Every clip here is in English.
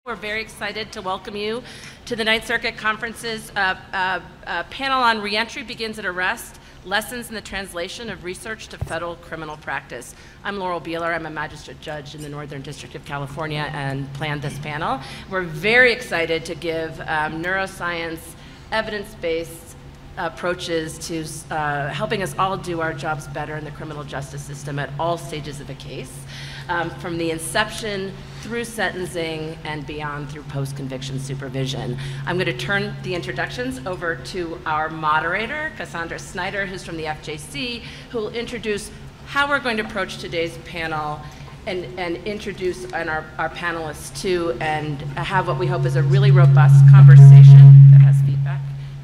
We're very excited to welcome you to the Ninth Circuit Conference's panel on Reentry Begins at Arrest, Lessons in the Translation of Research to Federal Criminal Practice. I'm Laurel Beeler. I'm a magistrate judge in the Northern District of California and planned this panel. We're very excited to give neuroscience, evidence-based approaches to helping us all do our jobs better in the criminal justice system at all stages of a case, from the inception through sentencing and beyond through post-conviction supervision. I'm going to turn the introductions over to our moderator, Cassandra Snyder, who's from the FJC, who will introduce how we're going to approach today's panel and introduce our panelists too, and have what we hope is a really robust conversation that has feedback.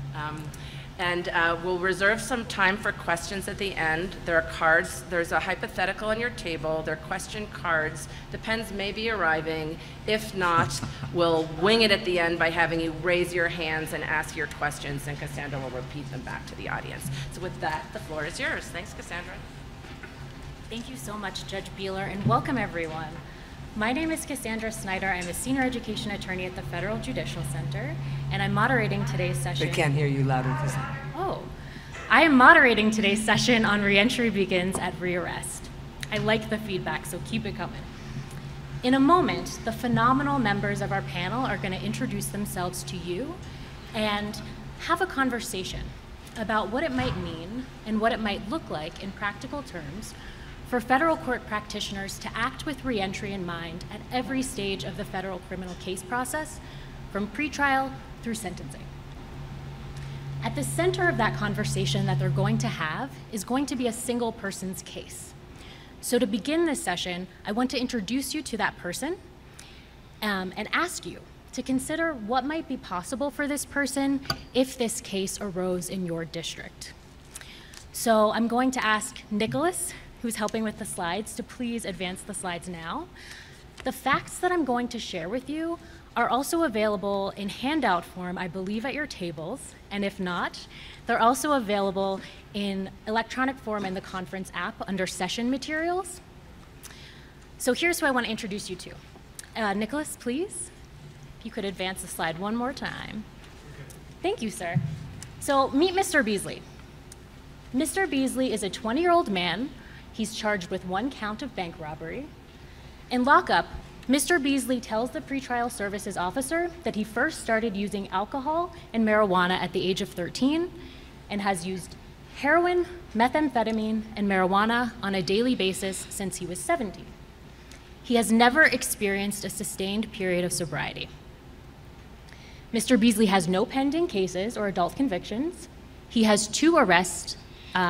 We'll reserve some time for questions at the end. There are cards. There's a hypothetical on your table. There are question cards. Depends may be arriving. If not, we'll wing it at the end by having you raise your hands and ask your questions, and Cassandra will repeat them back to the audience. So with that, the floor is yours. Thanks, Cassandra. Thank you so much, Judge Beeler, and welcome everyone. My name is Cassandra Snyder. I'm a senior education attorney at the Federal Judicial Center, and I'm moderating today's session. They can't hear you loud and clear. Oh. I am moderating today's session on Reentry Begins at Rearrest. I like the feedback, so keep it coming. In a moment, the phenomenal members of our panel are going to introduce themselves to you and have a conversation about what it might mean and what it might look like in practical terms for federal court practitioners to act with reentry in mind at every stage of the federal criminal case process, from pretrial through sentencing. At the center of that conversation that they're going to have is going to be a single person's case. So to begin this session, I want to introduce you to that person and ask you to consider what might be possible for this person if this case arose in your district. So I'm going to ask Nicholas, who's helping with the slides, to please advance the slides now. The facts that I'm going to share with you are also available in handout form, I believe, at your tables, and if not, they're also available in electronic form in the conference app under session materials. So here's who I want to introduce you to. Nicholas, please, if you could advance the slide one more time. Thank you, sir. So meet Mr. Beasley. Mr. Beasley is a 20-year-old man. He's charged with 1 count of bank robbery. In lockup, Mr. Beasley tells the pretrial services officer that he first started using alcohol and marijuana at the age of 13 and has used heroin, methamphetamine, and marijuana on a daily basis since he was 17. He has never experienced a sustained period of sobriety. Mr. Beasley has no pending cases or adult convictions. He has 2 arrests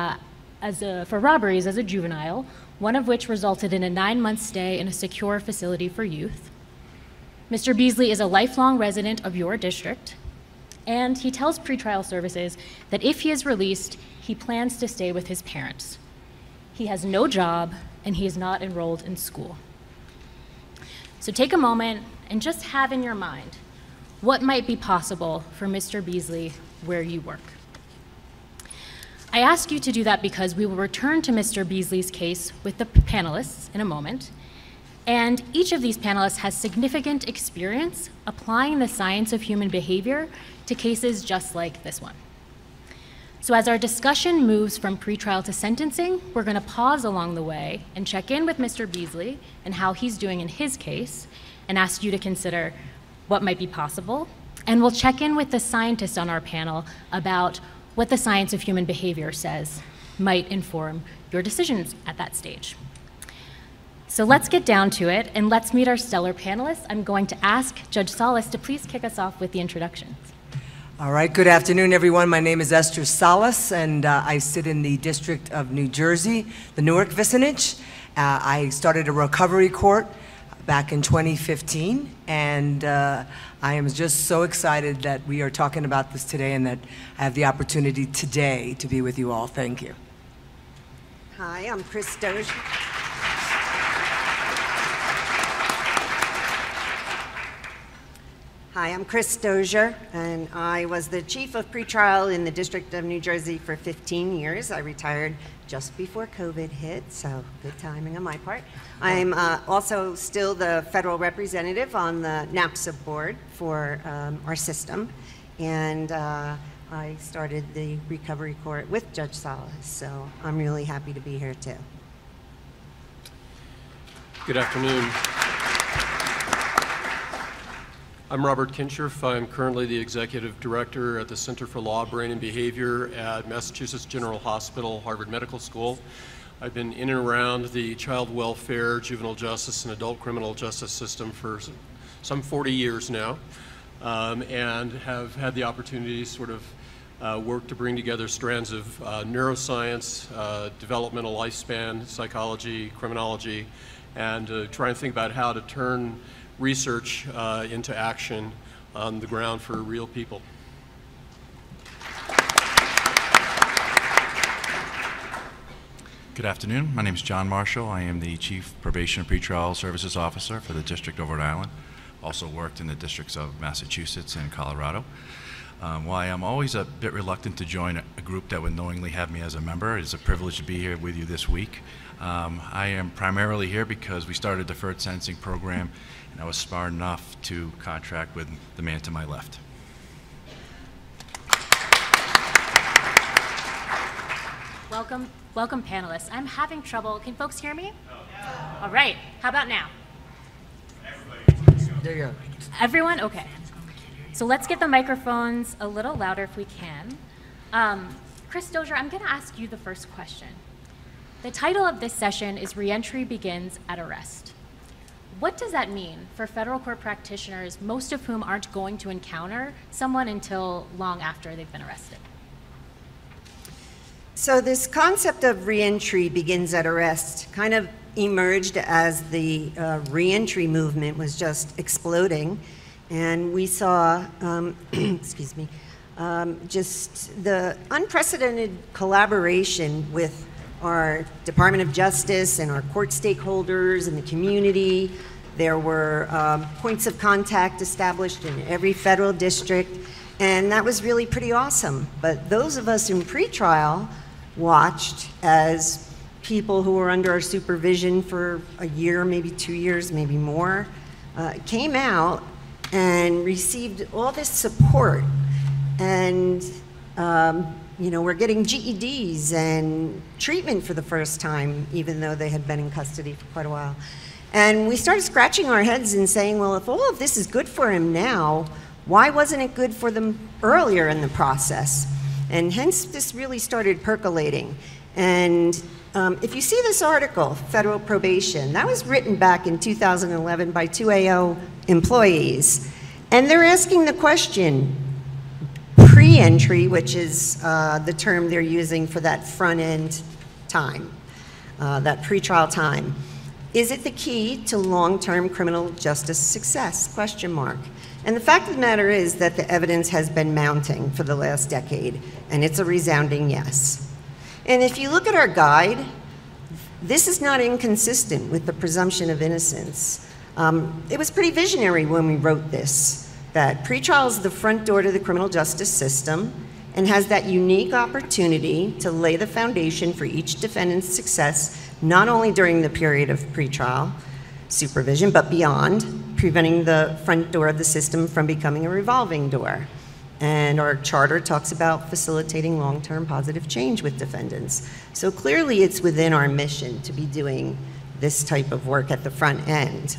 for robberies as a juvenile, one of which resulted in a 9-month stay in a secure facility for youth. Mr. Beasley is a lifelong resident of your district, and he tells pretrial services that if he is released, he plans to stay with his parents. He has no job, and he is not enrolled in school. So take a moment and just have in your mind what might be possible for Mr. Beasley where you work. I ask you to do that because we will return to Mr. Beasley's case with the panelists in a moment, and each of these panelists has significant experience applying the science of human behavior to cases just like this one. So as our discussion moves from pretrial to sentencing, we're going to pause along the way and check in with Mr. Beasley and how he's doing in his case, and ask you to consider what might be possible, and we'll check in with the scientists on our panel about what the science of human behavior says might inform your decisions at that stage. So let's get down to it, and let's meet our stellar panelists. I'm going to ask Judge Salas to please kick us off with the introductions. All right, good afternoon, everyone. My name is Esther Salas, and I sit in the District of New Jersey, the Newark vicinage. I started a recovery court back in 2015, and I am just so excited that we are talking about this today and that I have the opportunity today to be with you all. Thank you. Hi, I'm Chris Dozier. Hi, I'm Chris Dozier, and I was the chief of pretrial in the District of New Jersey for 15 years. I retired just before COVID hit, so good timing on my part. I'm also still the federal representative on the NAPSA board for our system, and I started the recovery court with Judge Salas, so I'm really happy to be here too. Good afternoon. I'm Robert Kincherf. I'm currently the Executive Director at the Center for Law, Brain, and Behavior at Massachusetts General Hospital, Harvard Medical School. I've been in and around the child welfare, juvenile justice, and adult criminal justice system for some 40 years now, and have had the opportunity to sort of work to bring together strands of neuroscience, developmental lifespan, psychology, criminology, and try and think about how to turn research into action on the ground for real people. Good afternoon. My name is John Marshall. I am the Chief Probation and Pretrial Services Officer for the District of Rhode Island. Also worked in the districts of Massachusetts and Colorado. While I am always a bit reluctant to join a group that would knowingly have me as a member, it is a privilege to be here with you this week. I am primarily here because we started a deferred sentencing program, and I was smart enough to contract with the man to my left. Welcome panelists. I'm having trouble. Can folks hear me? All right. How about now? There you go. Everyone? Okay. So let's get the microphones a little louder if we can. Chris Dozier, I'm going to ask you the first question. The title of this session is Reentry Begins at Arrest. What does that mean for federal court practitioners, most of whom aren't going to encounter someone until long after they've been arrested? So this concept of reentry begins at arrest kind of emerged as the reentry movement was just exploding. And we saw, excuse me, just the unprecedented collaboration with our Department of Justice and our court stakeholders and the community. There were points of contact established in every federal district, and that was really pretty awesome. But those of us in pretrial watched as people who were under our supervision for a year, maybe 2 years, maybe more, came out and received all this support. And you know, we're getting GEDs and treatment for the first time, even though they had been in custody for quite a while. And we started scratching our heads and saying, well, if all of this is good for him now, why wasn't it good for them earlier in the process? And hence, this really started percolating. And if you see this article, Federal Probation, that was written back in 2011 by 2 AO employees. And they're asking the question, pre-entry, which is the term they're using for that front-end time, that pretrial time. Is it the key to long-term criminal justice success? Question mark. And the fact of the matter is that the evidence has been mounting for the last decade, and it's a resounding yes. And if you look at our guide, this is not inconsistent with the presumption of innocence. It was pretty visionary when we wrote this, that pretrial is the front door to the criminal justice system and has that unique opportunity to lay the foundation for each defendant's success, not only during the period of pretrial supervision, but beyond, preventing the front door of the system from becoming a revolving door. And our charter talks about facilitating long-term positive change with defendants. So clearly it's within our mission to be doing this type of work at the front end.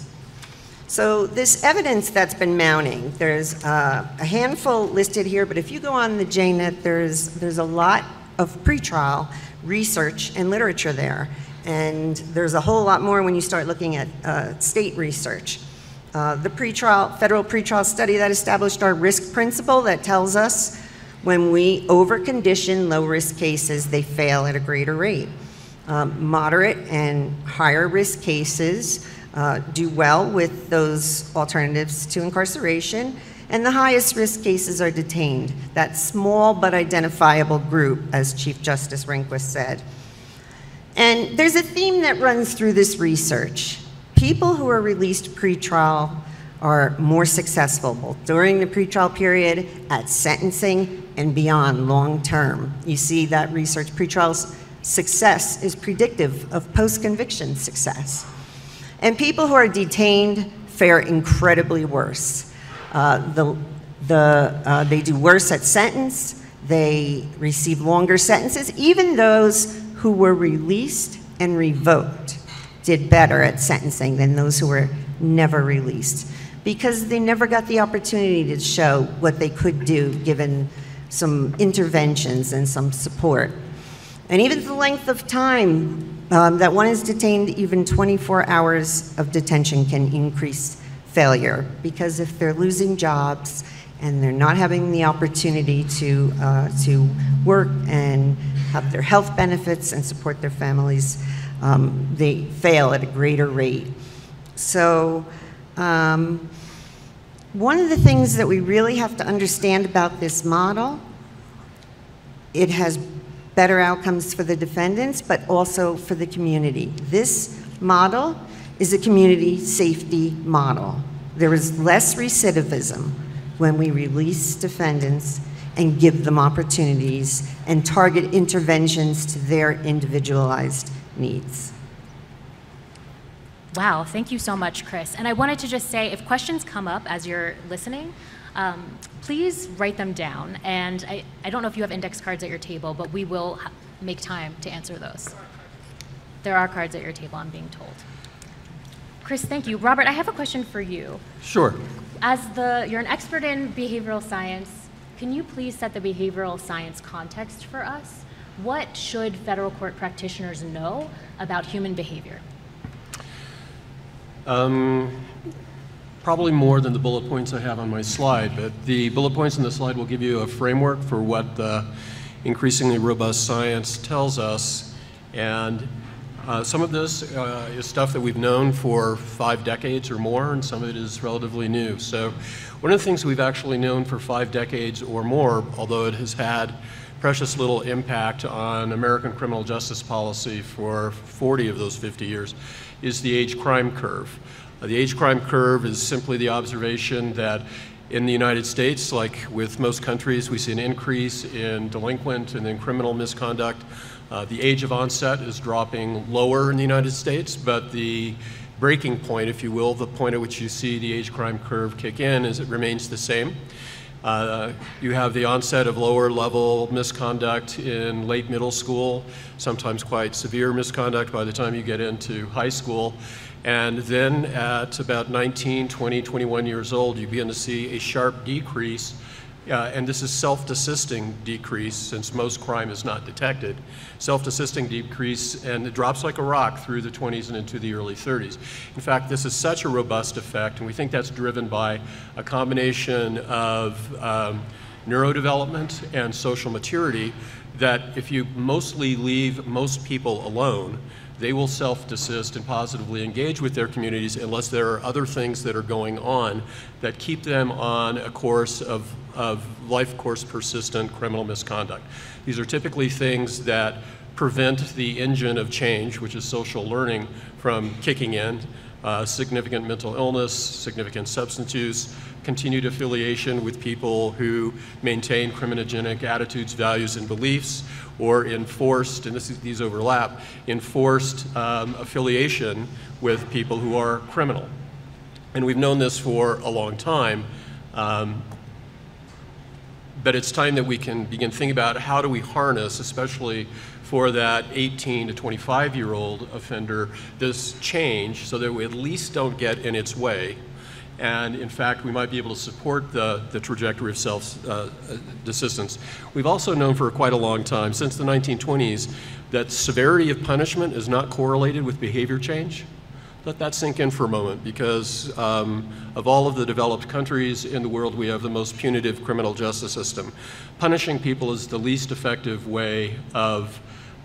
So this evidence that's been mounting, there's a handful listed here, but if you go on the JNet, there's a lot of pretrial research and literature there. And there's a whole lot more when you start looking at state research. The federal pretrial study that established our risk principle that tells us when we over-condition low-risk cases, they fail at a greater rate. Moderate and higher risk cases do well with those alternatives to incarceration, and the highest risk cases are detained. That small but identifiable group, as Chief Justice Rehnquist said. And there's a theme that runs through this research. People who are released pretrial are more successful, both during the pretrial period, at sentencing, and beyond long term. You see that research, pretrial success is predictive of post-conviction success. And people who are detained fare incredibly worse. They do worse at sentence, they receive longer sentences. Even those who were released and revoked did better at sentencing than those who were never released, because they never got the opportunity to show what they could do given some interventions and some support. And even the length of time that one is detained, even 24 hours of detention can increase failure, because if they're losing jobs and they're not having the opportunity to work and have their health benefits and support their families, they fail at a greater rate. So one of the things that we really have to understand about this model, it has better outcomes for the defendants, but also for the community. This model is a community safety model. There is less recidivism when we release defendants and give them opportunities and target interventions to their individualized needs. Wow, thank you so much, Chris. And I wanted to just say, if questions come up as you're listening, please write them down. And I don't know if you have index cards at your table, but we will make time to answer those. There are cards at your table, I'm being told. Chris, thank you. Robert, I have a question for you. Sure. You're an expert in behavioral science, can you please set the behavioral science context for us? What should federal court practitioners know about human behavior? Probably more than the bullet points I have on my slide, but the bullet points on the slide will give you a framework for what the increasingly robust science tells us. And some of this is stuff that we've known for 5 decades or more, and some of it is relatively new. So one of the things we've actually known for 5 decades or more, although it has had precious little impact on American criminal justice policy for 40 of those 50 years, is the age crime curve. The age crime curve is simply the observation that in the United States, like with most countries, we see an increase in delinquent and in criminal misconduct. The age of onset is dropping lower in the United States, but the breaking point, if you will, the point at which you see the age crime curve kick in, is it remains the same. You have the onset of lower level misconduct in late middle school, sometimes quite severe misconduct by the time you get into high school. And then at about 19, 20, 21 years old, you begin to see a sharp decrease. And this is self-desisting decrease, since most crime is not detected. Self-desisting decrease, and it drops like a rock through the 20s and into the early 30s. In fact, this is such a robust effect, and we think that's driven by a combination of neurodevelopment and social maturity, that if you mostly leave most people alone, they will self-desist and positively engage with their communities unless there are other things that are going on that keep them on a course of life course persistent criminal misconduct. These are typically things that prevent the engine of change, which is social learning, from kicking in. Significant mental illness, significant substance use, continued affiliation with people who maintain criminogenic attitudes, values, and beliefs, or enforced, and these overlap, enforced affiliation with people who are criminal. And we've known this for a long time, but it's time that we can begin thinking about how do we harness, especially for that 18 to 25-year-old offender, this change so that we at least don't get in its way. And in fact, we might be able to support the trajectory of self-desistance. We've also known for quite a long time, since the 1920s, that severity of punishment is not correlated with behavior change. Let that sink in for a moment, because of all of the developed countries in the world, we have the most punitive criminal justice system. Punishing people is the least effective way of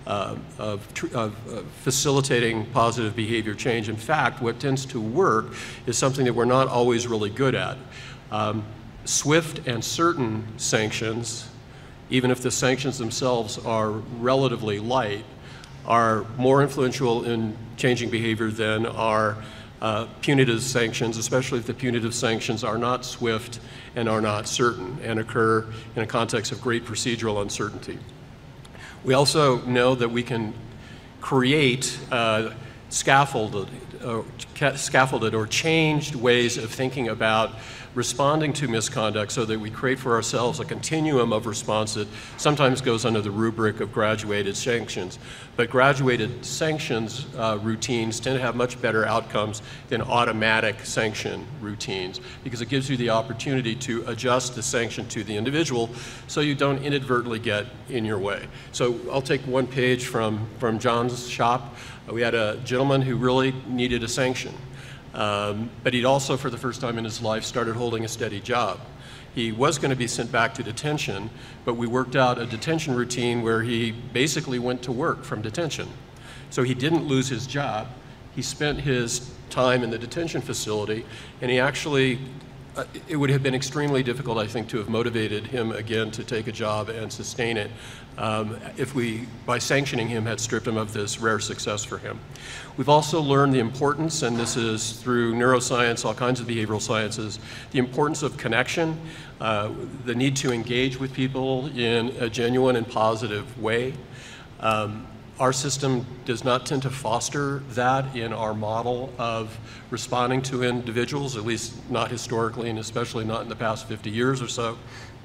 facilitating positive behavior change. In fact, what tends to work is something that we're not always really good at. Swift and certain sanctions, even if the sanctions themselves are relatively light, are more influential in changing behavior than are punitive sanctions, especially if the punitive sanctions are not swift and are not certain and occur in a context of great procedural uncertainty. We also know that we can create scaffolded or changed ways of thinking about responding to misconduct so that we create for ourselves a continuum of response that sometimes goes under the rubric of graduated sanctions. But graduated sanctions routines tend to have much better outcomes than automatic sanction routines because it gives you the opportunity to adjust the sanction to the individual so you don't inadvertently get in your way. So I'll take one page from John's shop. We had a gentleman who really needed a sanction. But he'd also, for the first time in his life, started holding a steady job. He was going to be sent back to detention, but we worked out a detention routine where he basically went to work from detention. So he didn't lose his job. He spent his time in the detention facility, and he actually, it would have been extremely difficult, I think, to have motivated him again to take a job and sustain it if we, by sanctioning him, had stripped him of this rare success for him. We've also learned the importance, and this is through neuroscience, all kinds of behavioral sciences, the importance of connection, the need to engage with people in a genuine and positive way. Our system does not tend to foster that in our model of responding to individuals, at least not historically, and especially not in the past 50 years or so.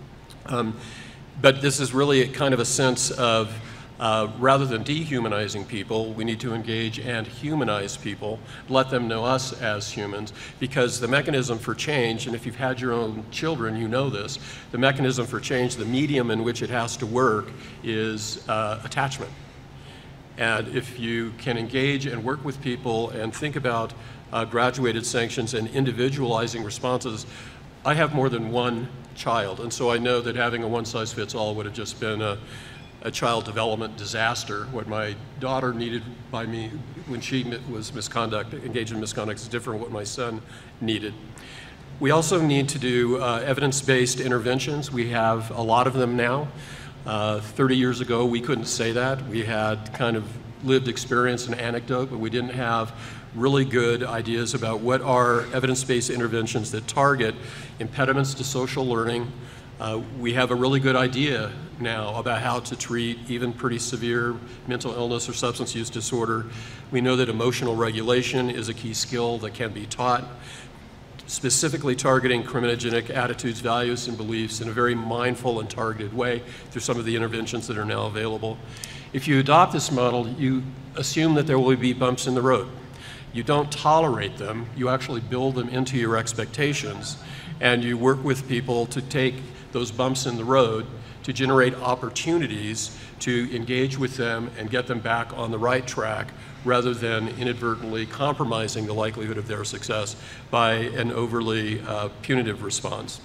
But this is really kind of a sense of, rather than dehumanizing people, we need to engage and humanize people, let them know us as humans, because the mechanism for change, and if you've had your own children, you know this, the mechanism for change, the medium in which it has to work is attachment. And if you can engage and work with people and think about graduated sanctions and individualizing responses, I have more than one child, and so I know that having a one-size-fits-all would have just been a child development disaster. What my daughter needed by me when she was engaged in misconduct is different from what my son needed. We also need to do evidence-based interventions. We have a lot of them now. 30 years ago, we couldn't say that. We had kind of lived experience and anecdote, but we didn't have really good ideas about what are evidence-based interventions that target impediments to social learning. We have a really good idea now about how to treat even pretty severe mental illness or substance use disorder. We know that emotional regulation is a key skill that can be taught, specifically targeting criminogenic attitudes, values, and beliefs in a very mindful and targeted way through some of the interventions that are now available. If you adopt this model, you assume that there will be bumps in the road. You don't tolerate them, you actually build them into your expectations, and you work with people to take those bumps in the road to generate opportunities to engage with them and get them back on the right track rather than inadvertently compromising the likelihood of their success by an overly punitive response.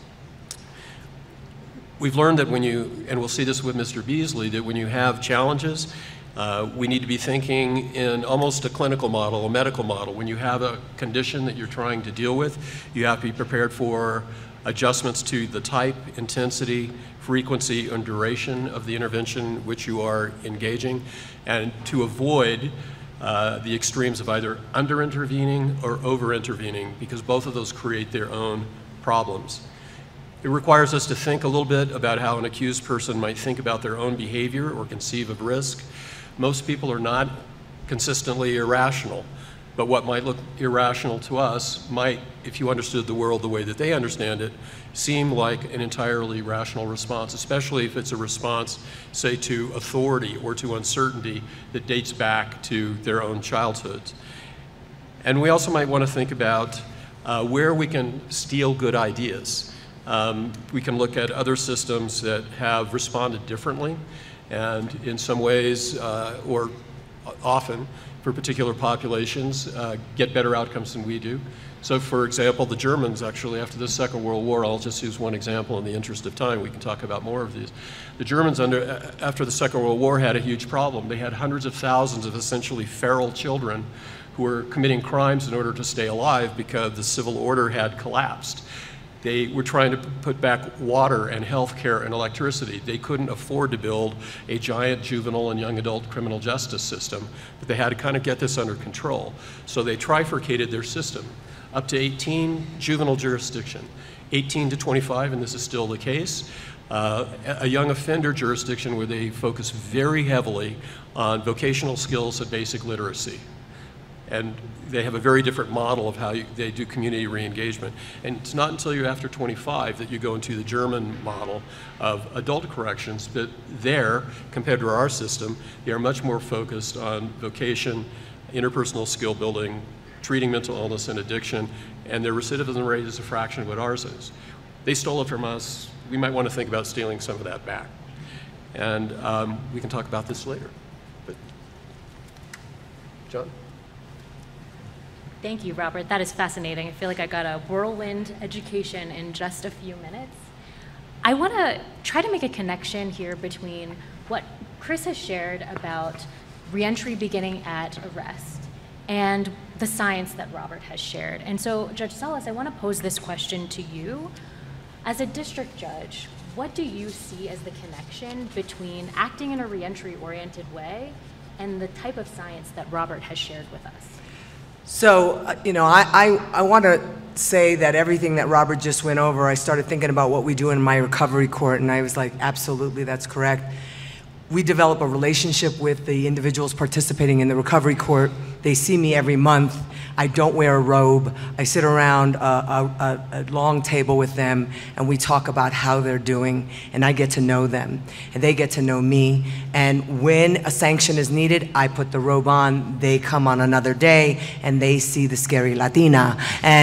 We've learned that when you, and we'll see this with Mr. Beasley, that when you have challenges, we need to be thinking in almost a clinical model, a medical model. When you have a condition that you're trying to deal with, you have to be prepared for adjustments to the type, intensity, frequency, and duration of the intervention which you are engaging, and to avoid the extremes of either under-intervening or over-intervening, because both of those create their own problems. It requires us to think a little bit about how an accused person might think about their own behavior or conceive of risk. Most people are not consistently irrational, but what might look irrational to us might, if you understood the world the way that they understand it, seem like an entirely rational response, especially if it's a response, say, to authority or to uncertainty that dates back to their own childhoods. And we also might want to think about where we can steal good ideas. We can look at other systems that have responded differently, and in some ways, or often, for particular populations, get better outcomes than we do. So for example, the Germans actually, after the Second World War, I'll just use one example in the interest of time, we can talk about more of these. The Germans, after the Second World War, had a huge problem. They had hundreds of thousands of essentially feral children who were committing crimes in order to stay alive because the civil order had collapsed. They were trying to put back water and health care and electricity. They couldn't afford to build a giant juvenile and young adult criminal justice system, but they had to kind of get this under control. So they trifurcated their system up to 18 juvenile jurisdiction, 18 to 25, and this is still the case, a young offender jurisdiction where they focus very heavily on vocational skills and basic literacy. And they have a very different model of how they do community re-engagement. And it's not until you're after 25 that you go into the German model of adult corrections, but there, compared to our system, they are much more focused on vocation, interpersonal skill building, treating mental illness and addiction, and their recidivism rate is a fraction of what ours is. They stole it from us. We might want to think about stealing some of that back. And we can talk about this later. But, John? Thank you, Robert. That is fascinating. I feel like I got a whirlwind education in just a few minutes. I want to try to make a connection here between what Chris has shared about reentry beginning at arrest and the science that Robert has shared. And so, Judge Salas, I want to pose this question to you. As a district judge, what do you see as the connection between acting in a reentry-oriented way and the type of science that Robert has shared with us? So, you know, I want to say that everything that Robert just went over, I started thinking about what we do in my recovery court, and I was like, absolutely, that's correct. We develop a relationship with the individuals participating in the recovery court. They see me every month. I don't wear a robe. I sit around a long table with them, and we talk about how they're doing, and I get to know them, and they get to know me. And when a sanction is needed, I put the robe on. They come on another day, and they see the scary Latina,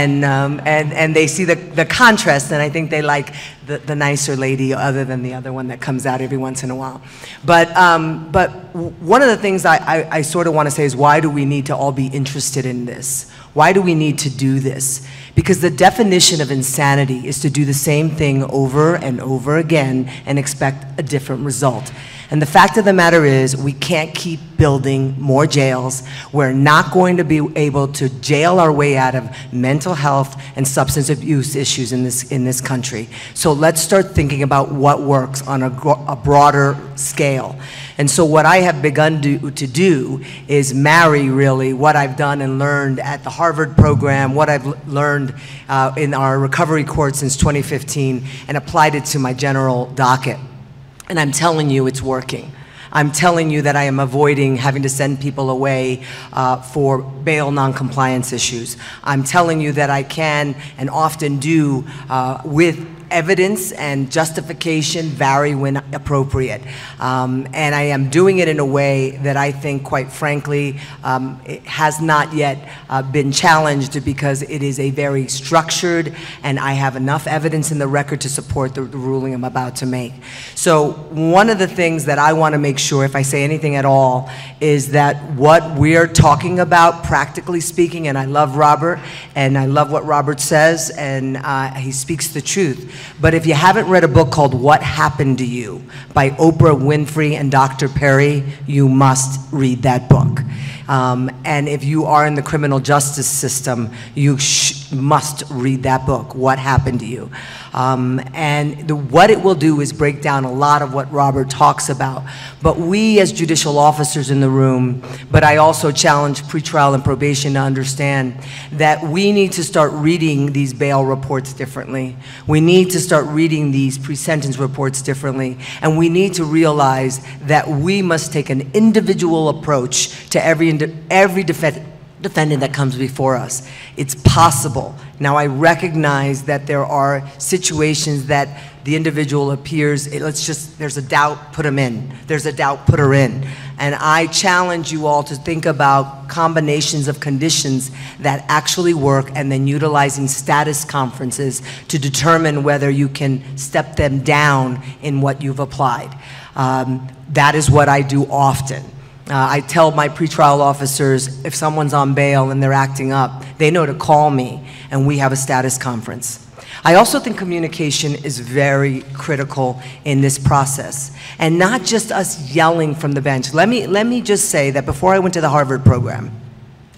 and they see the contrast, and I think they like the nicer lady other than the other one that comes out every once in a while. But one of the things I sort of want to say is, why do we need to all be interested in this? Why do we need to do this? Because the definition of insanity is to do the same thing over and over again and expect a different result. And the fact of the matter is, we can't keep building more jails. We're not going to be able to jail our way out of mental health and substance abuse issues in this country. So let's start thinking about what works on a broader scale. And so what I have begun to do is marry really what I've done and learned at the Harvard program, what I've learned in our recovery court since 2015, and applied it to my general docket. And I'm telling you, it's working. I'm telling you that I am avoiding having to send people away for bail noncompliance issues. I'm telling you that I can and often do with evidence and justification vary when appropriate. And I am doing it in a way that I think, quite frankly, it has not yet been challenged, because it is a very structured, and I have enough evidence in the record to support the ruling I'm about to make. So one of the things that I want to make sure, if I say anything at all, is that what we're talking about, practically speaking, and I love Robert, and I love what Robert says, and he speaks the truth. But if you haven't read a book called What Happened to You by Oprah Winfrey and Dr. Perry, you must read that book. And if you are in the criminal justice system, you must read that book, What Happened to You. What it will do is break down a lot of what Robert talks about. But we as judicial officers in the room, but I also challenge pretrial and probation to understand that we need to start reading these bail reports differently. We need to start reading these pre-sentence reports differently. And we need to realize that we must take an individual approach to every defendant that comes before us. It's possible. Now, I recognize that there are situations that the individual appears, there's a doubt, put them in. There's a doubt, put her in. And I challenge you all to think about combinations of conditions that actually work, and then utilizing status conferences to determine whether you can step them down in what you've applied. That is what I do often. I tell my pretrial officers, if someone's on bail and they're acting up, they know to call me, and we have a status conference. I also think communication is very critical in this process, and not just us yelling from the bench. Let me just say that before I went to the Harvard program,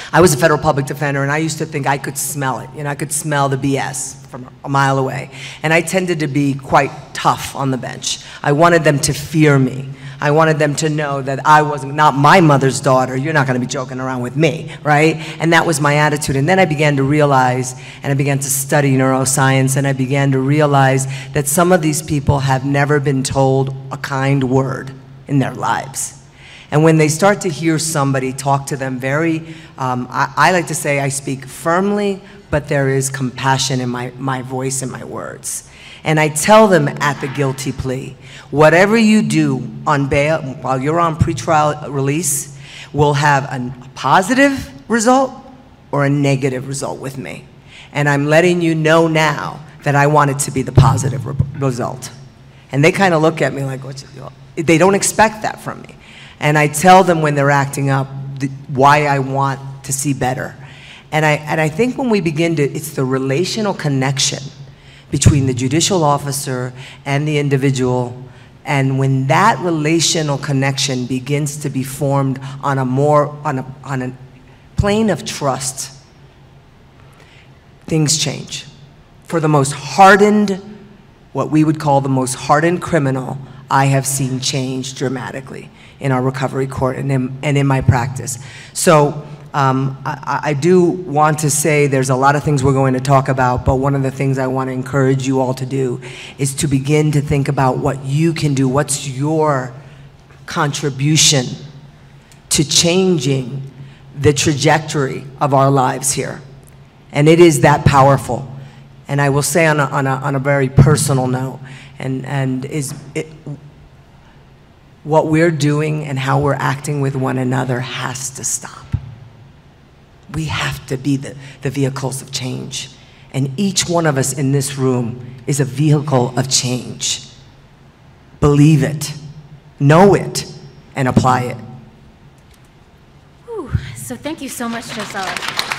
I was a federal public defender, and I used to think I could smell it. You know, I could smell the BS from a mile away. And I tended to be quite tough on the bench. I wanted them to fear me. I wanted them to know that I was not my mother's daughter. You're not going to be joking around with me, right? And that was my attitude. And then I began to realize, and I began to study neuroscience, and I began to realize that some of these people have never been told a kind word in their lives. And when they start to hear somebody talk to them very, I like to say I speak firmly, but there is compassion in my voice and my words. And I tell them at the guilty plea, whatever you do on bail, while you're on pretrial release, will have a positive result or a negative result with me. And I'm letting you know now that I want it to be the positive result. And they kind of look at me like, they don't expect that from me. And I tell them when they're acting up why I want to see better. And I think when we begin to, it's the relational connection between the judicial officer and the individual, and when that relational connection begins to be formed on a plane of trust, things change. For the most hardened, what we would call the most hardened criminal, I have seen change dramatically in our recovery court and in my practice. So I do want to say there's a lot of things we're going to talk about, but one of the things I want to encourage you all to do is to begin to think about what you can do. What's your contribution to changing the trajectory of our lives here? And it is that powerful. And I will say on a very personal note, what we're doing and how we're acting with one another has to stop. We have to be the vehicles of change. And each one of us in this room is a vehicle of change. Believe it, know it, and apply it. Whew. So thank you so much, Josella.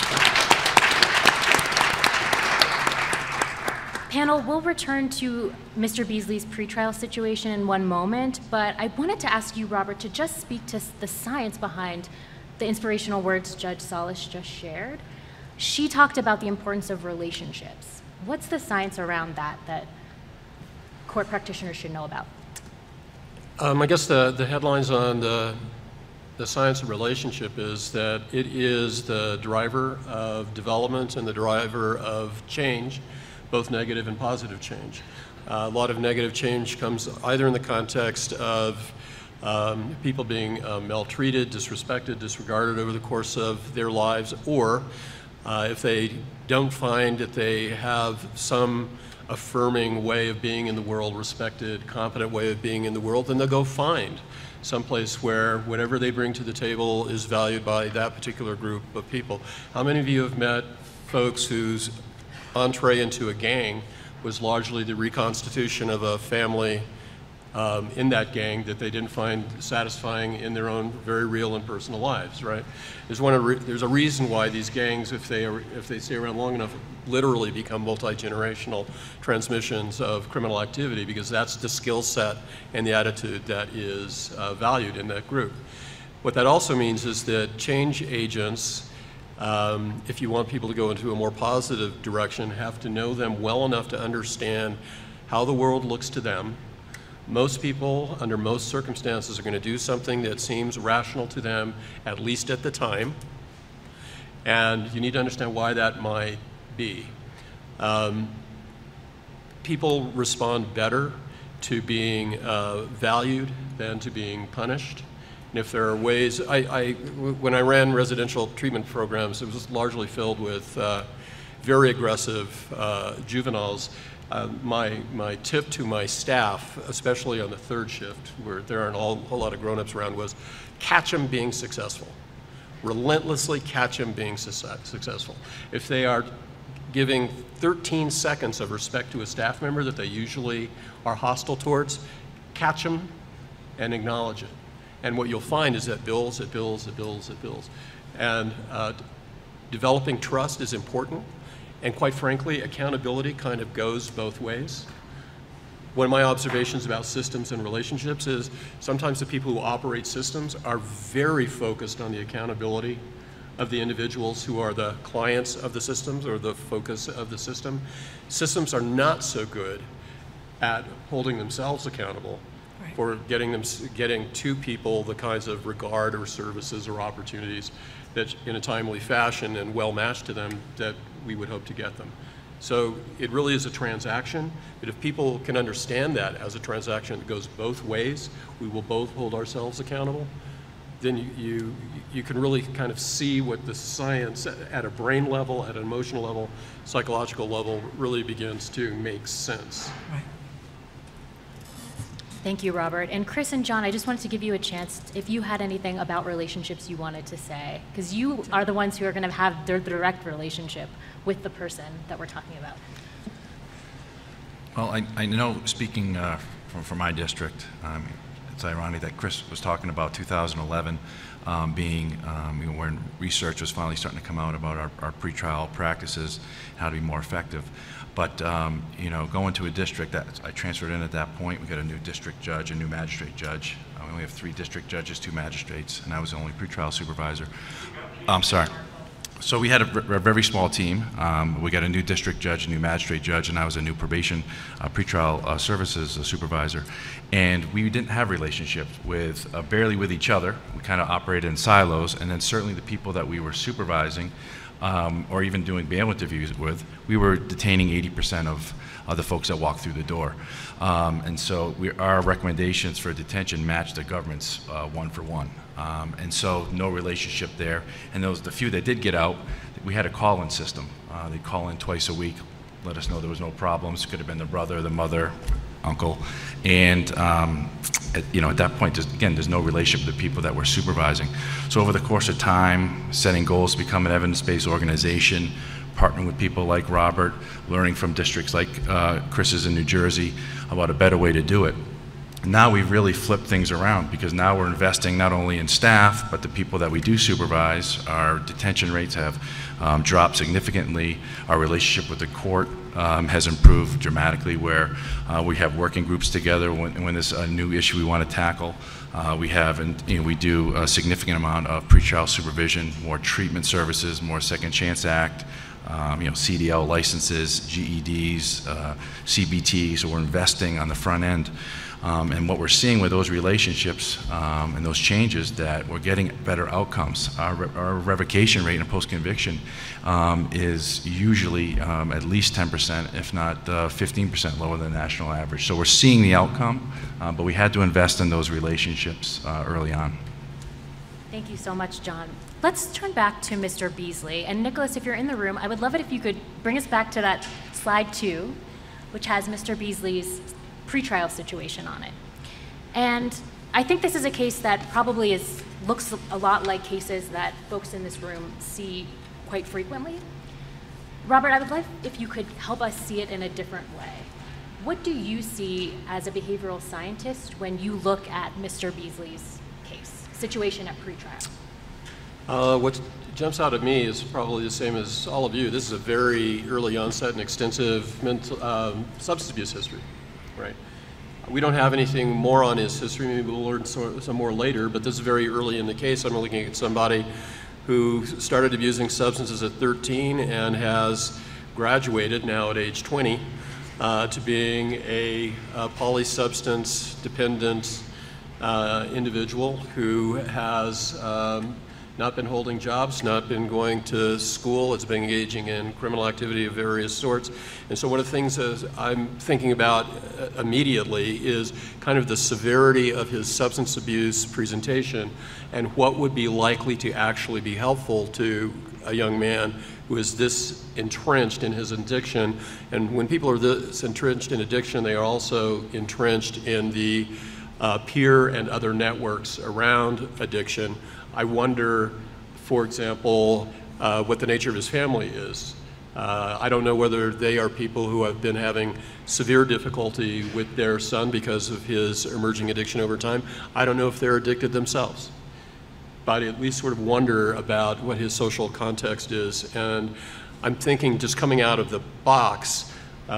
Panel, we'll return to Mr. Beasley's pretrial situation in one moment, but I wanted to ask you, Robert, to just speak to the science behind the inspirational words Judge Salas just shared. She talked about the importance of relationships. What's the science around that court practitioners should know about? I guess the headlines on the science of relationship is that it is the driver of development and the driver of change, both negative and positive change. A lot of negative change comes either in the context of people being maltreated, disrespected, disregarded over the course of their lives, or if they don't find that they have some affirming way of being in the world, respected, competent way of being in the world, then they'll go find someplace where whatever they bring to the table is valued by that particular group of people. How many of you have met folks whose entree into a gang was largely the reconstitution of a family in that gang that they didn't find satisfying in their own very real and personal lives, right? There's a reason why these gangs, if they stay around long enough, literally become multi-generational transmissions of criminal activity, because that's the skill set and the attitude that is valued in that group. What that also means is that change agents, if you want people to go into a more positive direction, have to know them well enough to understand how the world looks to them. Most people, under most circumstances, are going to do something that seems rational to them, at least at the time. And you need to understand why that might be. People respond better to being valued than to being punished. And if there are ways, when I ran residential treatment programs, it was largely filled with very aggressive juveniles. My tip to my staff, especially on the third shift, where there aren't a whole lot of grown-ups around, was catch them being successful. Relentlessly catch them being successful. If they are giving 13 seconds of respect to a staff member that they usually are hostile towards, catch them and acknowledge it. And what you'll find is that builds, it builds, it builds, it builds. And developing trust is important. And quite frankly, accountability kind of goes both ways. One of my observations about systems and relationships is sometimes the people who operate systems are very focused on the accountability of the individuals who are the clients of the systems or the focus of the system. Systems are not so good at holding themselves accountable for getting to people the kinds of regard or services or opportunities that in a timely fashion and well matched to them that we would hope to get them. So it really is a transaction, but if people can understand that as a transaction that goes both ways, we will both hold ourselves accountable, then you can really kind of see what the science at a brain level, at an emotional level, psychological level really begins to make sense. Right. Thank you, Robert. And Chris and John, I just wanted to give you a chance if you had anything about relationships you wanted to say, because you are the ones who are going to have the direct relationship with the person that we're talking about. Well, I know, speaking from my district, it's ironic that Chris was talking about 2011 being when research was finally starting to come out about our pretrial practices, how to be more effective. But going to a district that I transferred in at that point, we got a new district judge, a new magistrate judge. We only have 3 district judges, 2 magistrates, and I was the only pretrial supervisor. I'm sorry. So we had a very small team. We got a new district judge, a new magistrate judge, and I was a new probation pretrial services supervisor. And we didn't have relationships with, barely with each other. We kind of operated in silos, and then certainly the people that we were supervising or even doing bail interviews with, we were detaining 80% of the folks that walked through the door. And so our recommendations for detention matched the government's 1-for-1. And so no relationship there. And the few that did get out, we had a call-in system. They'd call in twice a week, let us know there was no problems. Could have been the brother, the mother, uncle. And at that point, there's no relationship with the people that we're supervising. So over the course of time, setting goals to become an evidence-based organization, partnering with people like Robert, learning from districts like Chris's in New Jersey about a better way to do it. Now we've really flipped things around because now we're investing not only in staff, but the people that we do supervise. Our detention rates have dropped significantly. Our relationship with the court has improved dramatically, where we have working groups together when there's a new issue we want to tackle. We do a significant amount of pretrial supervision, more treatment services, more Second Chance Act, CDL licenses, GEDs, CBT, so we're investing on the front end. And what we're seeing with those relationships and those changes, that we're getting better outcomes. Our revocation rate in post-conviction is usually at least 10%, if not 15% lower than the national average. So we're seeing the outcome, but we had to invest in those relationships early on. Thank you so much, John. Let's turn back to Mr. Beasley. And Nicholas, if you're in the room, I would love it if you could bring us back to that slide 2, which has Mr. Beasley's pretrial situation on it. And I think this is a case that probably looks a lot like cases that folks in this room see quite frequently. Robert, I would like if you could help us see it in a different way. What do you see as a behavioral scientist when you look at Mr. Beasley's situation at pretrial? What jumps out at me is probably the same as all of you. This is a very early onset and extensive substance abuse history, right? We don't have anything more on his history. Maybe we'll learn some more later, but this is very early in the case. I'm looking at somebody who started abusing substances at 13 and has graduated now at age 20 to being a polysubstance dependent individual who has not been holding jobs, not been going to school, it's been engaging in criminal activity of various sorts. And so one of the things that I'm thinking about immediately is kind of the severity of his substance abuse presentation and what would be likely to actually be helpful to a young man who is this entrenched in his addiction. And when people are this entrenched in addiction, they are also entrenched in the peer and other networks around addiction. I wonder, for example, what the nature of his family is. I don't know whether they are people who have been having severe difficulty with their son because of his emerging addiction over time. I don't know if they're addicted themselves, but I at least sort of wonder about what his social context is. And I'm thinking, just coming out of the box,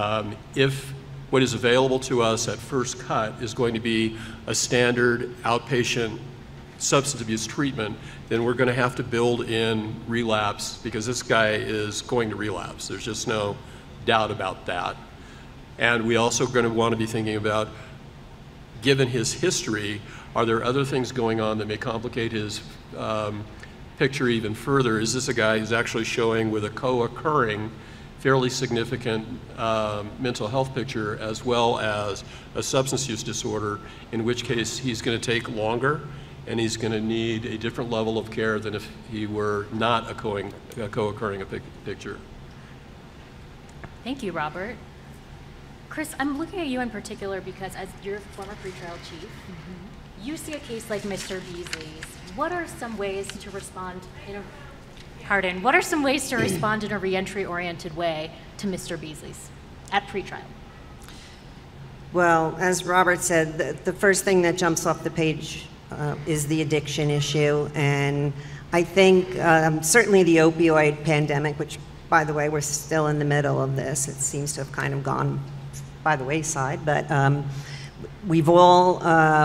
if what is available to us at first cut is going to be a standard outpatient substance abuse treatment, then we're going to have to build in relapse, because this guy is going to relapse. There's just no doubt about that. And we also are going to want to be thinking about, given his history, are there other things going on that may complicate his picture even further? Is this a guy who's actually showing with a co-occurring fairly significant mental health picture, as well as a substance use disorder, in which case he's going to take longer and he's going to need a different level of care than if he were not a co-occurring picture. Thank you, Robert. Chris, I'm looking at you in particular because as your former pretrial chief, you see a case like Mr. Beasley's. What are some ways to respond in a What are some ways to respond in a reentry-oriented way to Mr. Beasley's at pretrial? Well, as Robert said, the first thing that jumps off the page is the addiction issue. And I think certainly the opioid pandemic, which, by the way, we're still in the middle of this. It seems to have kind of gone by the wayside. But we've all,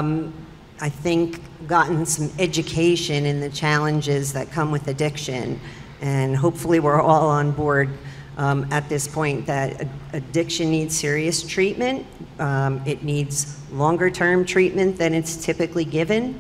I think, gotten some education in the challenges that come with addiction. And hopefully we're all on board at this point that addiction needs serious treatment. It needs longer term treatment than it's typically given.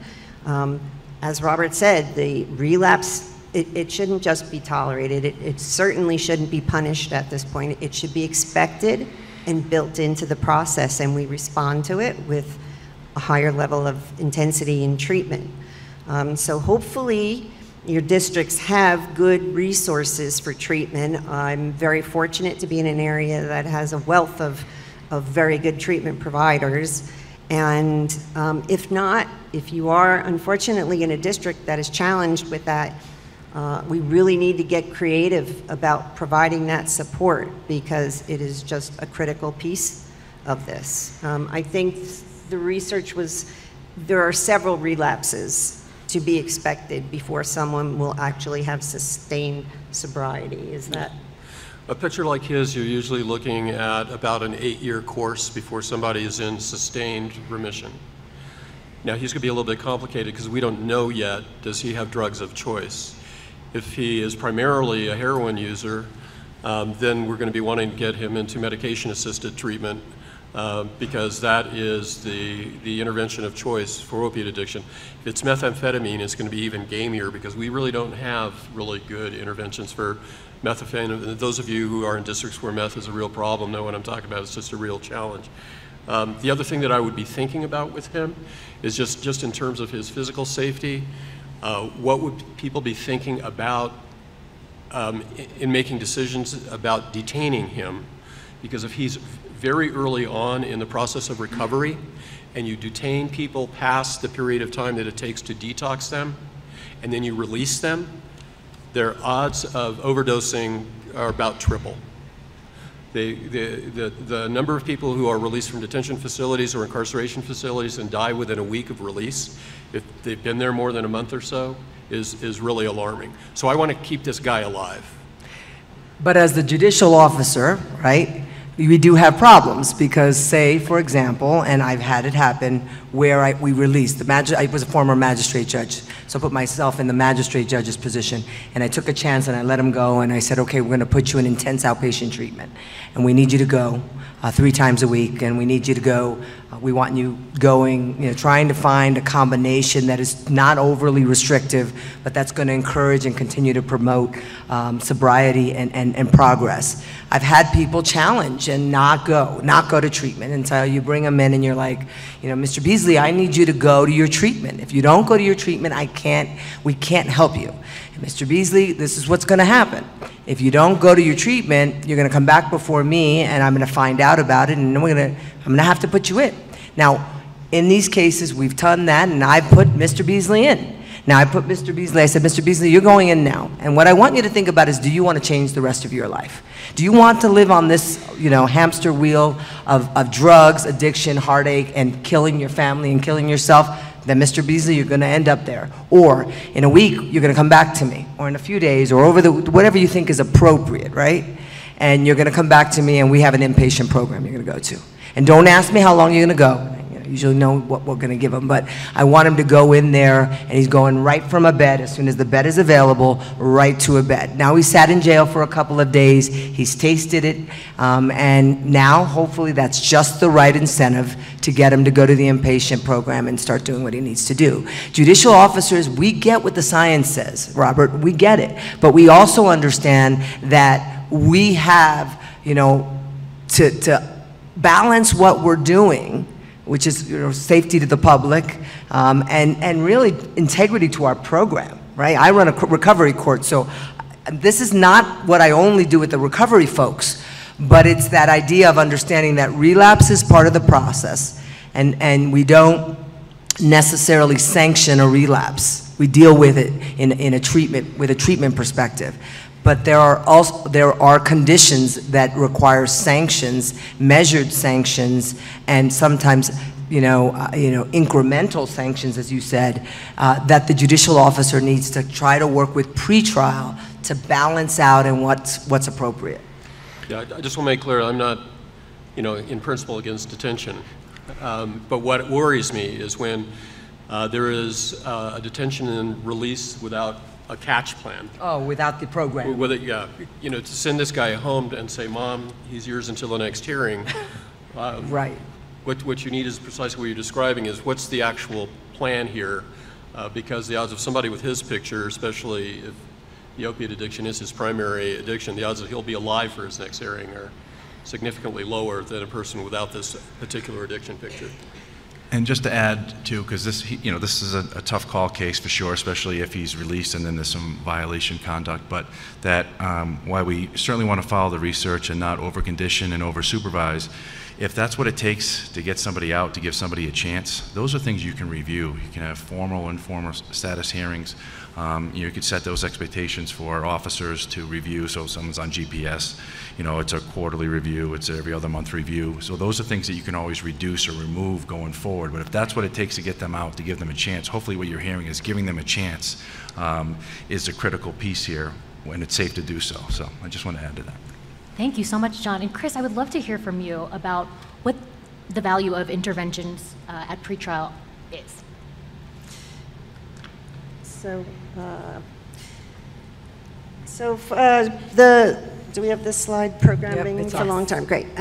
As Robert said, the relapse, it shouldn't just be tolerated. It certainly shouldn't be punished at this point. It should be expected and built into the process, and we respond to it with a higher level of intensity in treatment. So hopefully your districts have good resources for treatment. I'm very fortunate to be in an area that has a wealth of very good treatment providers. And if not, if you are unfortunately in a district that is challenged with that, we really need to get creative about providing that support, because it is just a critical piece of this. I think the research was, there are several relapses to be expected before someone will actually have sustained sobriety. Is that? A picture like his, you're usually looking at about an 8-year course before somebody is in sustained remission. Now, he's going to be a little bit complicated because we don't know yet, does he have drugs of choice? If he is primarily a heroin user, then we're going to be wanting to get him into medication-assisted treatment, because that is the intervention of choice for opiate addiction. If it's methamphetamine, it's going to be even gamier, because we really don't have really good interventions for methamphetamine. Those of you who are in districts where meth is a real problem know what I'm talking about. It's just a real challenge. The other thing that I would be thinking about with him is just in terms of his physical safety, what would people be thinking about in making decisions about detaining him? Because if he's very early on in the process of recovery, and you detain people past the period of time that it takes to detox them, and then you release them, their odds of overdosing are about triple. The number of people who are released from detention facilities or incarceration facilities and die within a week of release, if they've been there more than a month or so, is really alarming. So I want to keep this guy alive. But as the judicial officer, right, we do have problems, because say, for example, and I've had it happen, where we released, I was a former magistrate judge, so I put myself in the magistrate judge's position, and I took a chance and I let him go, and I said, okay, we're gonna put you in intense outpatient treatment, and we need you to go 3 times a week, and we need you to go, we want you going, trying to find a combination that is not overly restrictive, but that's gonna encourage and continue to promote sobriety and progress. I've had people challenge and not go to treatment until you bring them in and you're like, Mr. Beasley, I need you to go to your treatment. If you don't go to your treatment, we can't help you. And Mr. Beasley, this is what's gonna happen. If you don't go to your treatment, you're gonna come back before me and I'm gonna find out about it, and I'm gonna have to put you in. Now, in these cases, we've done that, and I put Mr. Beasley in. Now, I put Mr. Beasley, I said, Mr. Beasley, you're going in now. And what I want you to think about is, do you want to change the rest of your life? Do you want to live on this, hamster wheel of drugs, addiction, heartache, and killing your family and killing yourself? Then, Mr. Beasley, you're going to end up there. Or in a week, you're going to come back to me. Or in a few days, or over whatever you think is appropriate, right? And you're going to come back to me, and we have an inpatient program you're going to go to. And don't ask me how long you're going to go. I usually know what we're going to give him, but I want him to go in there, and he's going right from a bed, as soon as the bed is available, right to a bed. Now, he sat in jail for a couple of days, he's tasted it, and now, hopefully, that's just the right incentive to get him to go to the inpatient program and start doing what he needs to do. Judicial officers, we get what the science says, Robert, we get it, but we also understand that we have, you know, to balance what we're doing, which is, you know, safety to the public, and really integrity to our program, right? I run a recovery court, so this is not what I only do with the recovery folks, but it's that idea of understanding that relapse is part of the process, and we don't necessarily sanction a relapse. We deal with it in a treatment, with a treatment perspective. But there are conditions that require sanctions, measured sanctions, and sometimes, you know, incremental sanctions, as you said, that the judicial officer needs to try to work with pretrial to balance out and what's appropriate. Yeah, I just want to make clear, I'm not, you know, in principle against detention. But what worries me is when there is a detention and release without a catch plan. Oh, without the program. With it, yeah. You know, to send this guy home and say, Mom, he's yours until the next hearing. Right. What you need is precisely what you're describing, is what's the actual plan here? Because the odds of somebody with his picture, especially if the opiate addiction is his primary addiction, the odds that he'll be alive for his next hearing are significantly lower than a person without this particular addiction picture. And just to add too, because this, you know, this is a tough call case for sure, especially if he's released and then there's some violation conduct. But that why we certainly want to follow the research and not over-condition and over-supervise. If that's what it takes to get somebody out, to give somebody a chance, those are things you can review. You can have formal, informal status hearings. You could set those expectations for officers to review. So if someone's on GPS, you know, it's a quarterly review, it's every other month review. So those are things that you can always reduce or remove going forward. But if that's what it takes to get them out, to give them a chance, hopefully what you're hearing is giving them a chance is a critical piece here when it's safe to do so. So I just want to add to that. Thank you so much, John. And Chris, I would love to hear from you about what the value of interventions at pretrial is. So, do we have this slide programming? Yep, for a long time? Great.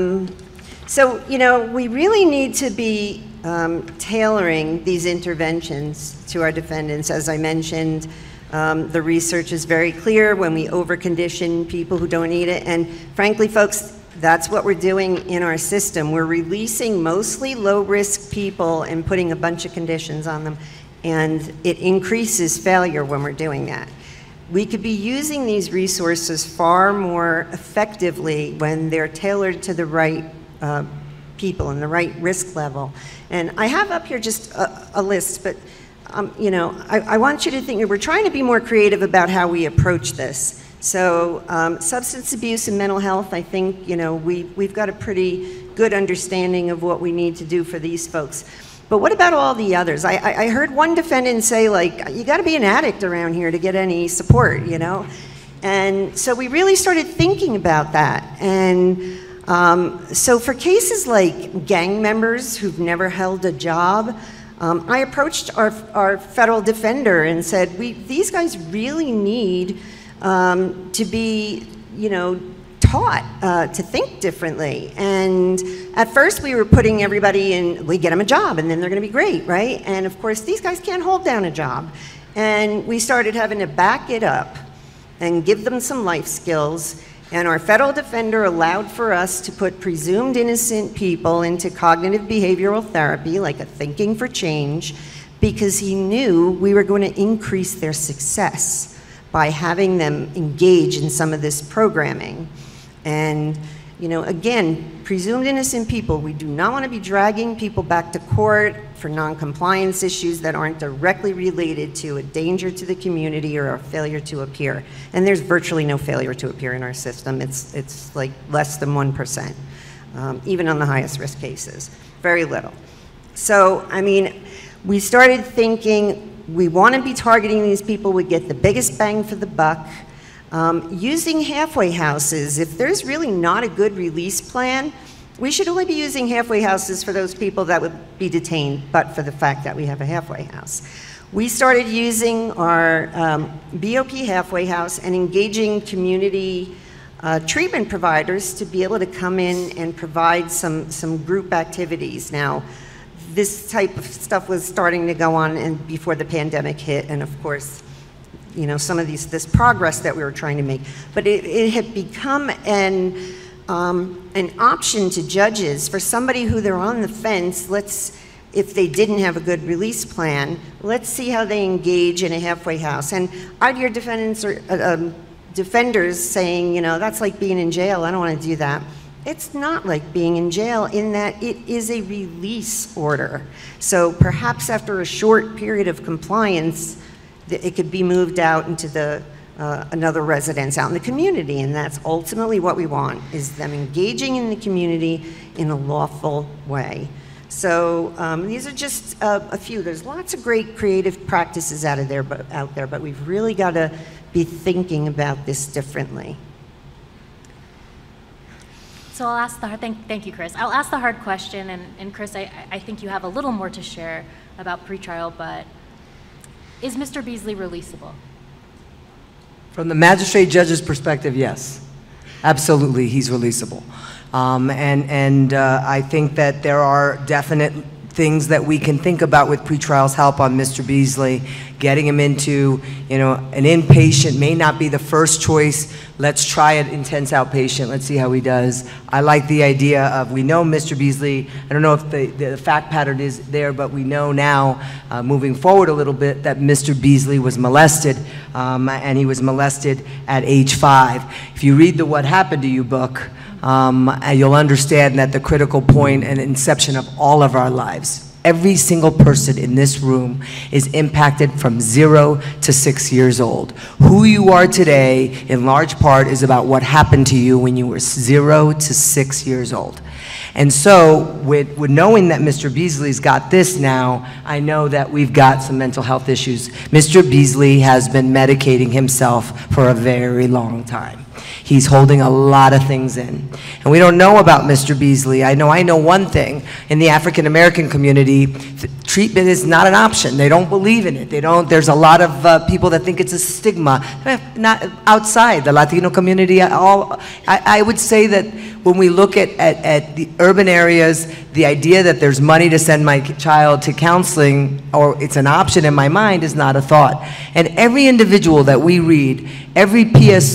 So, you know, we really need to be tailoring these interventions to our defendants. As I mentioned, the research is very clear when we overcondition people who don't need it. And frankly, folks, that's what we're doing in our system. We're releasing mostly low-risk people and putting a bunch of conditions on them. And it increases failure when we're doing that. We could be using these resources far more effectively when they're tailored to the right people and the right risk level. And I have up here just a list, but you know, I want you to think, we're trying to be more creative about how we approach this. So substance abuse and mental health, I think, you know, we've got a pretty good understanding of what we need to do for these folks. But what about all the others? I heard one defendant say, like, you got to be an addict around here to get any support, you know? And so we really started thinking about that. And so for cases like gang members who've never held a job, I approached our federal defender and said, these guys really need to be, you know, taught to think differently. And at first we were putting everybody in, we get them a job and then they're going to be great, right? And of course these guys can't hold down a job. And we started having to back it up and give them some life skills. And our federal defender allowed for us to put presumed innocent people into cognitive behavioral therapy, like a thinking for change, because he knew we were going to increase their success by having them engage in some of this programming. And, you know, again, presumed innocent people, we do not want to be dragging people back to court for non-compliance issues that aren't directly related to a danger to the community or a failure to appear. And there's virtually no failure to appear in our system. It's like less than 1%, even on the highest risk cases, very little. So, I mean, we started thinking we want to be targeting these people, we get the biggest bang for the buck. Using halfway houses, if there's really not a good release plan, We should only be using halfway houses for those people that would be detained, but for the fact that we have a halfway house. We started using our BOP halfway house and engaging community treatment providers to be able to come in and provide some group activities. Now, this type of stuff was starting to go on and before the pandemic hit, and of course, you know, some of this progress that we were trying to make. But it had become an option to judges for somebody who they're on the fence. If they didn't have a good release plan, let's see how they engage in a halfway house. And I'd hear defendants or defenders saying, you know, that's like being in jail. I don't want to do that. It's not like being in jail in that it is a release order. So perhaps after a short period of compliance, it could be moved out into another residence out in the community, and that's ultimately what we want, is them engaging in the community in a lawful way. So these are just a few. There's lots of great creative practices out there, but we've really got to be thinking about this differently. So I'll ask thank you, Chris. I'll ask the hard question, and Chris, I think you have a little more to share about pretrial, but is Mr. Beasley releasable? From the magistrate judge's perspective, yes. Absolutely, he's releasable. I think that there are definite things that we can think about with pretrial's help on Mr. Beasley. Getting him into, you know, an inpatient may not be the first choice. Let's try an intense outpatient. Let's see how he does. I like the idea of, we know Mr. Beasley, I don't know if the fact pattern is there, but we know now, moving forward a little bit, that Mr. Beasley was molested, and he was molested at age 5. If you read the What Happened to You book, you'll understand that the critical point and inception of all of our lives, every single person in this room is impacted from 0 to 6 years old. Who you are today, in large part, is about what happened to you when you were 0 to 6 years old. And so, with knowing that Mr. Beasley's got this now, I know that we've got some mental health issues. Mr. Beasley has been medicating himself for a very long time. He's holding a lot of things in. And we don't know about Mr. Beasley. I know one thing. In the African American community, treatment is not an option. They don't believe in it. There's a lot of people that think it's a stigma. Not outside the Latino community at all. I would say that when we look at the urban areas, the idea that there's money to send my child to counseling, or it's an option in my mind, is not a thought. And every individual that we read, every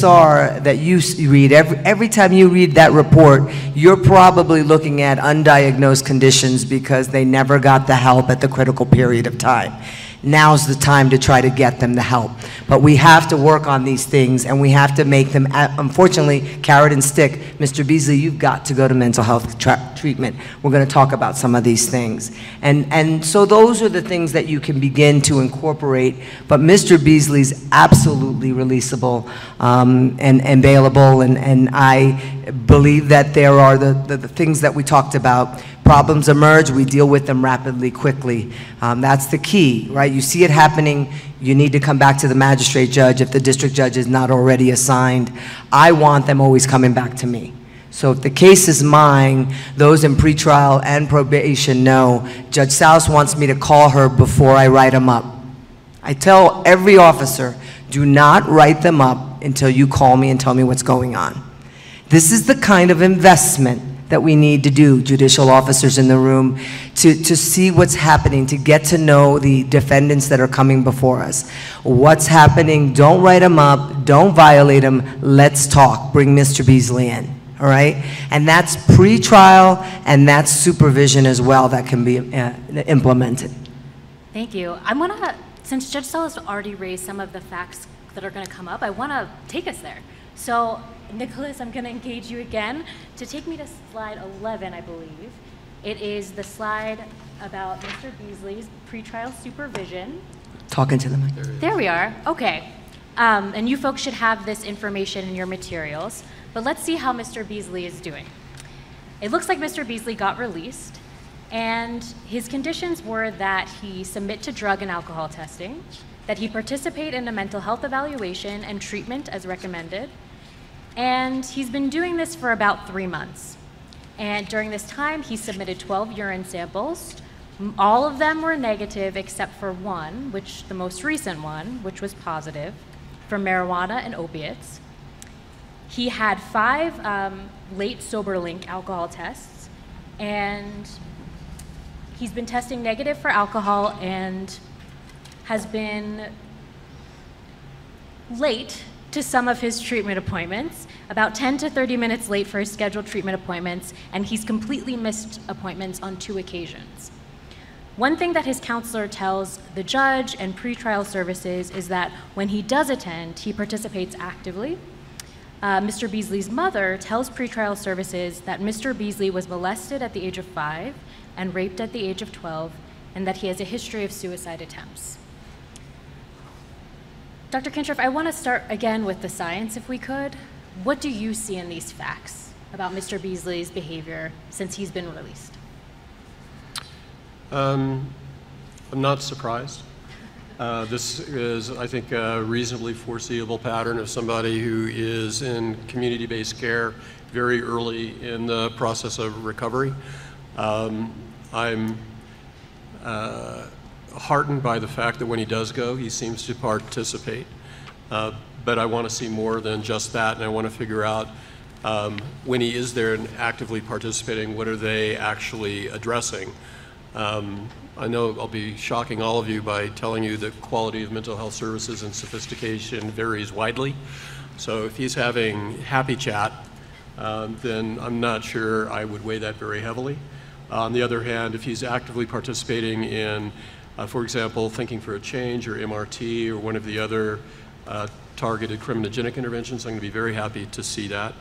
PSR that you read, every time you read that report, you're probably looking at undiagnosed conditions because they never got the help at the critical period of time. Now's the time to try to get them the help. But we have to work on these things, and we have to make them, unfortunately, carrot and stick. Mr. Beasley, you've got to go to mental health treatment. We're going to talk about some of these things. And so those are the things that you can begin to incorporate. But Mr. Beasley's absolutely releasable and bailable, and I believe that there are the things that we talked about. Problems emerge, we deal with them rapidly, quickly. That's the key, right? You see it happening, you need to come back to the magistrate judge if the district judge is not already assigned. I want them always coming back to me. So if the case is mine, those in pretrial and probation know Judge Salas wants me to call her before I write them up. I tell every officer, do not write them up until you call me and tell me what's going on. This is the kind of investment that we need to do, judicial officers in the room, to see what's happening, to get to know the defendants that are coming before us. What's happening, don't write them up, don't violate them, let's talk, bring Mr. Beasley in, all right? And that's pre-trial, and that's supervision as well that can be implemented. Thank you. I'm gonna, since Judge Salas already raised some of the facts that are gonna come up, I wanna take us there. So, Nicholas, I'm going to engage you again to take me to slide 11, I believe. It is the slide about Mr. Beasley's pretrial supervision. Talking to the mic. There we are. Okay. And you folks should have this information in your materials. But let's see how Mr. Beasley is doing. It looks like Mr. Beasley got released, and his conditions were that he submit to drug and alcohol testing, that he participate in a mental health evaluation and treatment as recommended. And he's been doing this for about 3 months. And during this time, he submitted 12 urine samples. All of them were negative except for one, the most recent one, which was positive, for marijuana and opiates. He had 5 late sober link alcohol tests, and he's been testing negative for alcohol and has been late to some of his treatment appointments, about 10 to 30 minutes late for his scheduled treatment appointments, and he's completely missed appointments on 2 occasions. One thing that his counselor tells the judge and pretrial services is that when he does attend, he participates actively. Mr. Beasley's mother tells pretrial services that Mr. Beasley was molested at the age of 5 and raped at the age of 12, and that he has a history of suicide attempts. Dr. Kinshirf, I want to start again with the science, if we could. What do you see in these facts about Mr. Beasley's behavior since he's been released? I'm not surprised. This is, I think, a reasonably foreseeable pattern of somebody who is in community-based care very early in the process of recovery. I'm heartened by the fact that when he does go, he seems to participate. But I want to see more than just that, and I want to figure out when he is there and actively participating, what are they actually addressing? I know I'll be shocking all of you by telling you the quality of mental health services and sophistication varies widely. So if he's having happy chat, then I'm not sure I would weigh that very heavily. On the other hand, if he's actively participating in, for example, Thinking for a Change or MRT or one of the other targeted criminogenic interventions, I'm going to be very happy to see that.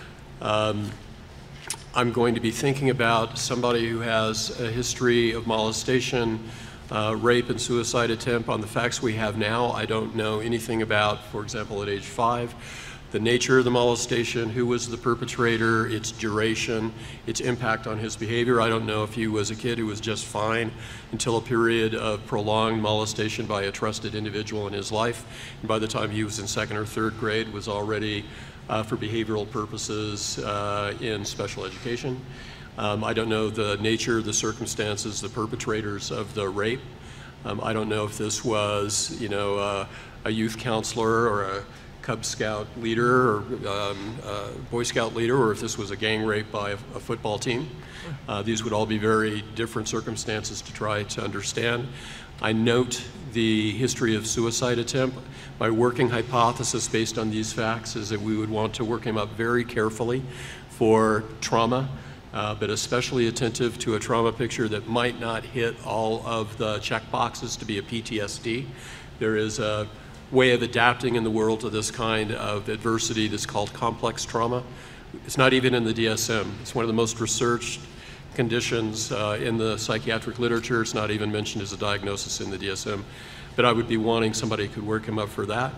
I'm going to be thinking about somebody who has a history of molestation, rape, and suicide attempt. On the facts we have now, I don't know anything about, for example, at age 5, the nature of the molestation, who was the perpetrator, its duration, its impact on his behavior. I don't know if he was a kid who was just fine until a period of prolonged molestation by a trusted individual in his life, and by the time he was in 2nd or 3rd grade was already for behavioral purposes in special education. I don't know the nature, the circumstances, the perpetrators of the rape. I don't know if this was, a youth counselor or a Cub Scout leader or Boy Scout leader, or if this was a gang rape by a football team. These would all be very different circumstances to try to understand. I note the history of suicide attempt. My working hypothesis based on these facts is that we would want to work him up very carefully for trauma, but especially attentive to a trauma picture that might not hit all of the check boxes to be a PTSD. There is a way of adapting in the world to this kind of adversity that's called complex trauma. It's not even in the DSM. It's one of the most researched conditions in the psychiatric literature. It's not even mentioned as a diagnosis in the DSM. But I would be wanting somebody who could work him up for that.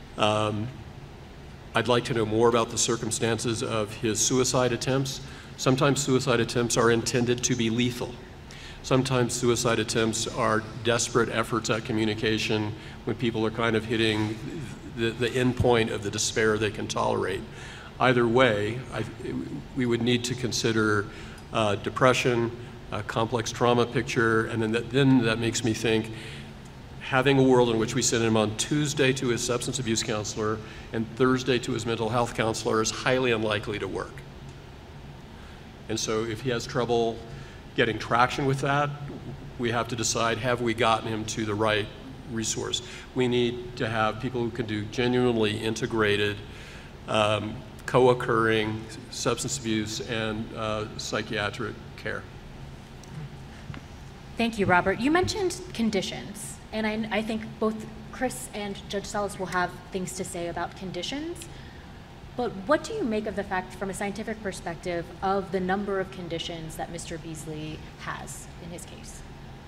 I'd like to know more about the circumstances of his suicide attempts. Sometimes suicide attempts are intended to be lethal. Sometimes suicide attempts are desperate efforts at communication when people are kind of hitting the end point of the despair they can tolerate. Either way, we would need to consider depression, a complex trauma picture, and then that makes me think having a world in which we send him on Tuesday to his substance abuse counselor and Thursday to his mental health counselor is highly unlikely to work. And so if he has trouble getting traction with that, we have to decide, have we gotten him to the right resource? We need to have people who can do genuinely integrated, co-occurring substance abuse and psychiatric care. Thank you, Robert. You mentioned conditions, and I think both Chris and Judge Salas will have things to say about conditions. But what do you make of the fact, from a scientific perspective, of the number of conditions that Mr. Beasley has in his case?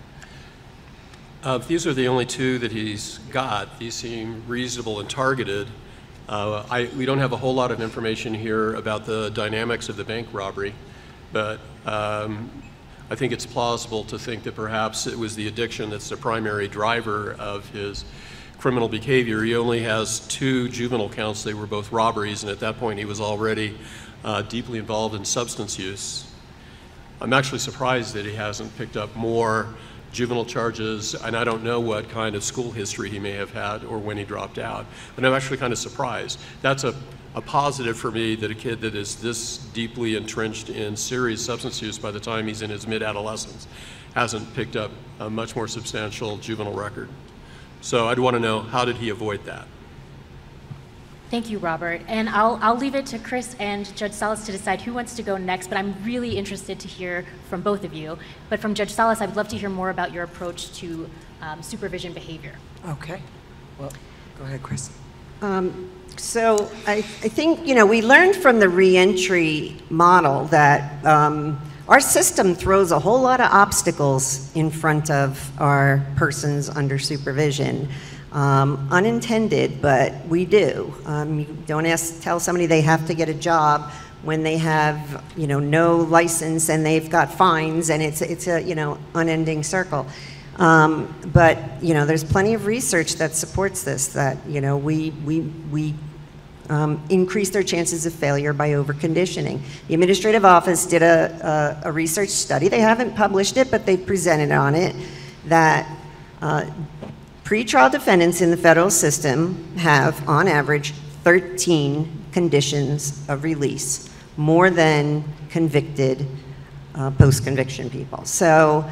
These are the only 2 that he's got. These seem reasonable and targeted. We don't have a whole lot of information here about the dynamics of the bank robbery, but I think it's plausible to think that perhaps it was the addiction that's the primary driver of his criminal behavior. He only has 2 juvenile counts. They were both robberies, and at that point he was already deeply involved in substance use. I'm actually surprised that he hasn't picked up more juvenile charges, and I don't know what kind of school history he may have had or when he dropped out, but I'm actually kind of surprised. That's a positive for me, that a kid that is this deeply entrenched in serious substance use by the time he's in his mid-adolescence hasn't picked up a much more substantial juvenile record. So I'd want to know, how did he avoid that? Thank you, Robert. And I'll leave it to Chris and Judge Salas to decide who wants to go next, but I'm really interested to hear from both of you. But from Judge Salas, I would love to hear more about your approach to supervision behavior. Okay. Well, go ahead, Chris. So I think, we learned from the reentry model that our system throws a whole lot of obstacles in front of our persons under supervision. Unintended, but we do. You don't tell somebody they have to get a job when they have, no license and they've got fines, and it's a, unending circle. But, there's plenty of research that supports this, that, we increase their chances of failure by overconditioning. The administrative office did a research study. They haven't published it, but they've presented on it, that pretrial defendants in the federal system have, on average, 13 conditions of release, more than convicted post-conviction people. So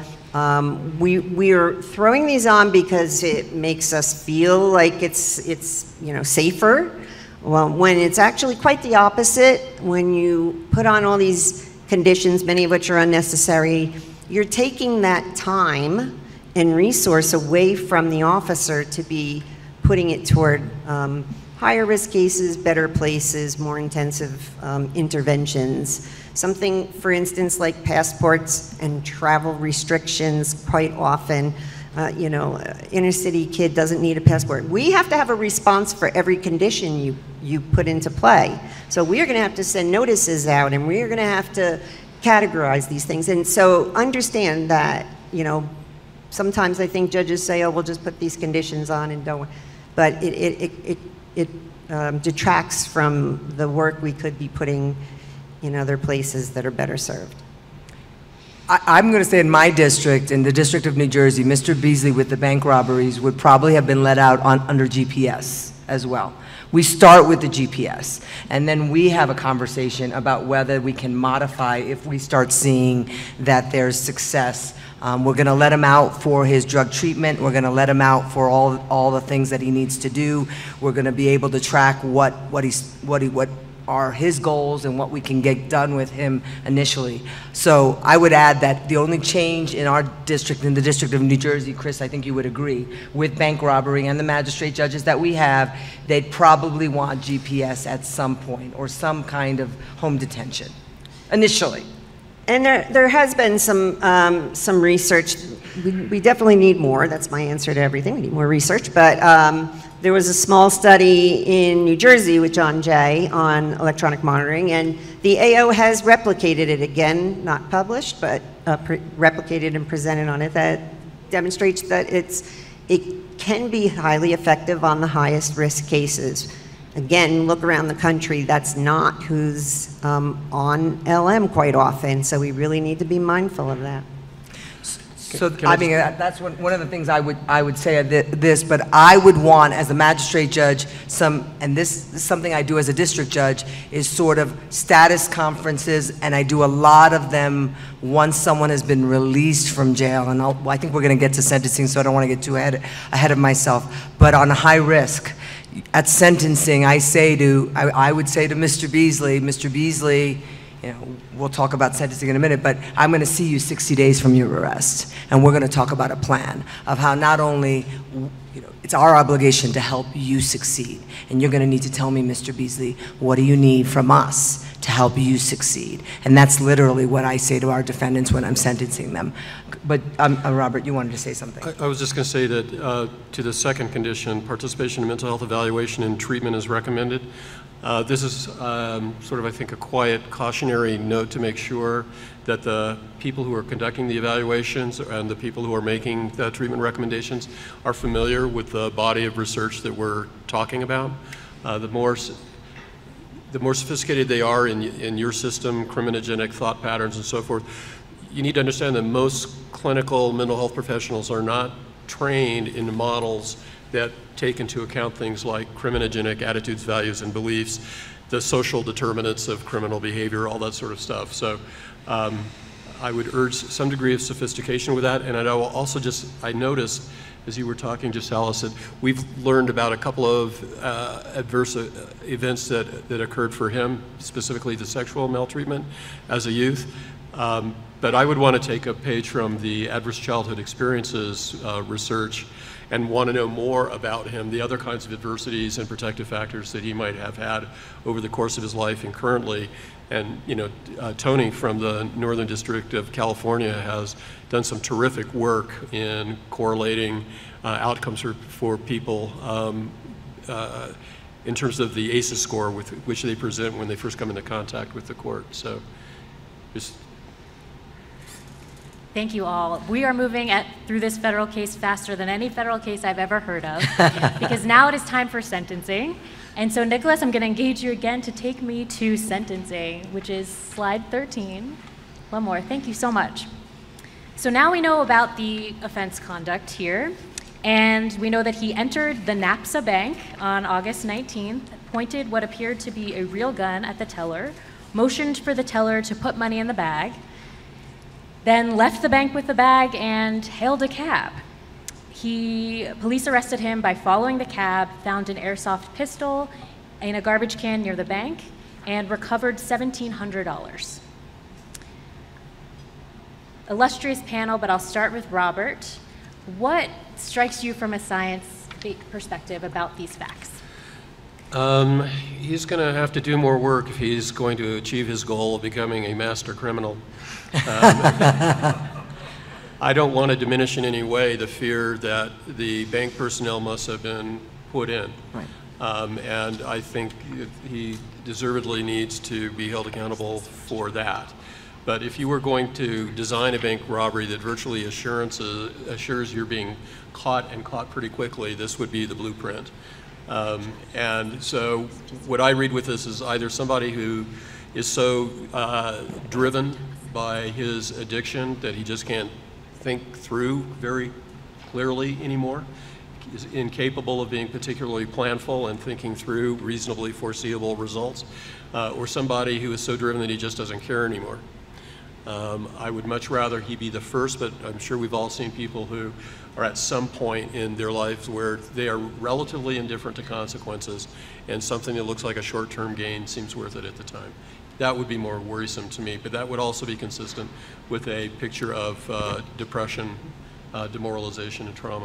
we are throwing these on because it makes us feel like it's safer. Well, when it's actually quite the opposite. When you put on all these conditions, many of which are unnecessary, you're taking that time and resource away from the officer to be putting it toward higher risk cases, better places, more intensive interventions. Something, for instance, like passports and travel restrictions. Quite often, inner city kid doesn't need a passport. We have to have a response for every condition you put into play. So we are going to have to send notices out, and we are going to have to categorize these things. And so understand that, sometimes I think judges say, oh, we'll just put these conditions on and don't, but it detracts from the work we could be putting in other places that are better served. I'm going to say in my district, in the District of New Jersey, Mr. Beasley with the bank robberies would probably have been let out under GPS as well. We start with the GPS, and then we have a conversation about whether we can modify if we start seeing that there's success. We're going to let him out for his drug treatment. We're going to let him out for all the things that he needs to do. We're going to be able to track what are his goals and what we can get done with him initially. So I would add that the only change in our district, in the District of New Jersey, Chris, I think you would agree, with bank robbery and the magistrate judges that we have, they'd probably want GPS at some point or some kind of home detention, initially. And there has been some research. We definitely need more. That's my answer to everything. We need more research. But there was a small study in New Jersey with John Jay on electronic monitoring, and the AO has replicated it again, not published, but replicated and presented on it, that demonstrates that it can be highly effective on the highest risk cases. Again, look around the country, that's not who's on LM quite often, so we really need to be mindful of that. So, I mean, that's one of the things I would say this, but I would want, as a magistrate judge, and this is something I do as a district judge, is sort of status conferences, and I do a lot of them once someone has been released from jail, and I think we're going to get to sentencing, so I don't want to get too ahead of myself, but on a high risk, at sentencing, I would say to Mr. Beasley, we'll talk about sentencing in a minute, but I'm going to see you 60 days from your arrest, and we're going to talk about a plan of how not only, it's our obligation to help you succeed, and you're going to need to tell me, Mr. Beasley, what do you need from us to help you succeed? And that's literally what I say to our defendants when I'm sentencing them. But Robert, you wanted to say something. I was just going to say that to the second condition, participation in mental health evaluation and treatment is recommended. This is sort of, I think, a quiet cautionary note to make sure that the people who are conducting the evaluations and the people who are making the treatment recommendations are familiar with the body of research that we're talking about. The more sophisticated they are in your system, criminogenic thought patterns and so forth, you need to understand that most clinical mental health professionals are not trained in models that take into account things like criminogenic attitudes, values, and beliefs, the social determinants of criminal behavior, all that sort of stuff. So I would urge some degree of sophistication with that. And I also I noticed, as you were talking, just Alice, that we've learned about a couple of adverse events that occurred for him, specifically the sexual maltreatment as a youth. But I would want to take a page from the adverse childhood experiences research and want to know more about him, the other kinds of adversities and protective factors that he might have had over the course of his life and currently. And Tony from the Northern District of California has done some terrific work in correlating outcomes for people in terms of the ACEs score with which they present when they first come into contact with the court. So just Thank you all. We are moving through this federal case faster than any federal case I've ever heard of, because now it is time for sentencing. And so, Nicholas, I'm going to engage you again to take me to sentencing, which is slide 13. One more. Thank you so much. So now we know about the offense conduct here, and we know that he entered the NAPSA bank on August 19th, pointed what appeared to be a real gun at the teller, motioned for the teller to put money in the bag, then left the bank with the bag and hailed a cab. Police arrested him by following the cab, found an airsoft pistol in a garbage can near the bank, and recovered $1,700. Illustrious panel, but I'll start with Robert. What strikes you from a science perspective about these facts? He's going to have to do more work if he's going to achieve his goal of becoming a master criminal. I don't want to diminish in any way the fear that the bank personnel must have been put in. Right. And I think he deservedly needs to be held accountable for that. But if you were going to design a bank robbery that virtually assures you're being caught and caught pretty quickly, this would be the blueprint. And so what I read with this is either somebody who is so driven by his addiction that he just can't think through very clearly anymore, is incapable of being particularly planful and thinking through reasonably foreseeable results, or somebody who is so driven that he just doesn't care anymore. I would much rather he be the first, but I'm sure we've all seen people who are at some point in their lives where they are relatively indifferent to consequences, and something that looks like a short-term gain seems worth it at the time. That would be more worrisome to me, but that would also be consistent with a picture of depression, demoralization, and trauma.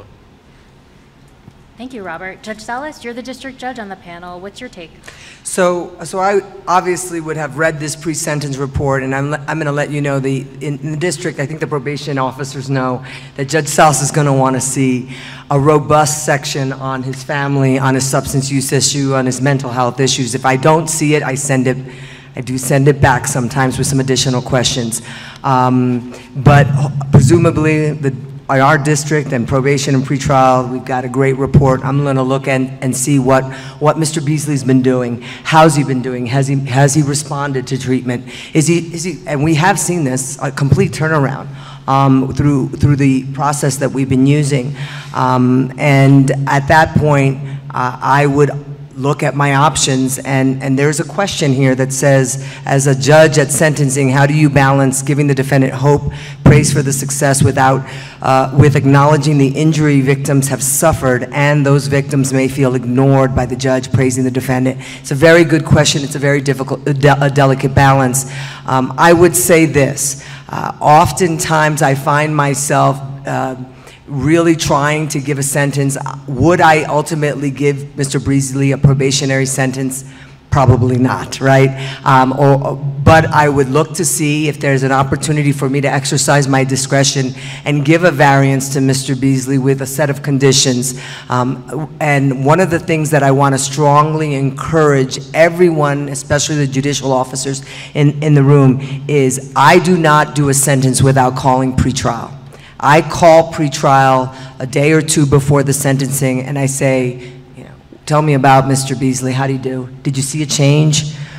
Thank you, Robert. Judge Salas, you're the district judge on the panel. What's your take? So I obviously would have read this pre-sentence report, and I'm going to let you know in the district, I think the probation officers know that Judge Salas is going to want to see a robust section on his family, on his substance use issue, on his mental health issues. If I don't see it, I do send it back sometimes with some additional questions. But presumably, our district and probation and pretrial, we've got a great report. I'm going to look and see what Mr. Beasley's been doing. How's he been doing? Has he responded to treatment? Is he? And we have seen this, a complete turnaround through the process that we've been using. And at that point, I would look at my options, and there's a question here that says, as a judge at sentencing, how do you balance giving the defendant hope, praise for the success with acknowledging the injury victims have suffered, and those victims may feel ignored by the judge praising the defendant? It's a very good question. It's a very difficult, delicate balance. I would say this, oftentimes I find myself really trying to give a sentence. Would I ultimately give Mr. Beasley a probationary sentence? Probably not, right? But I would look to see if there's an opportunity for me to exercise my discretion and give a variance to Mr. Beasley with a set of conditions. And one of the things that I want to strongly encourage everyone, especially the judicial officers in the room, is I do not do a sentence without calling pretrial. I call pretrial a day or two before the sentencing, and I say, tell me about Mr. Beasley. How do you do? Did you see a change?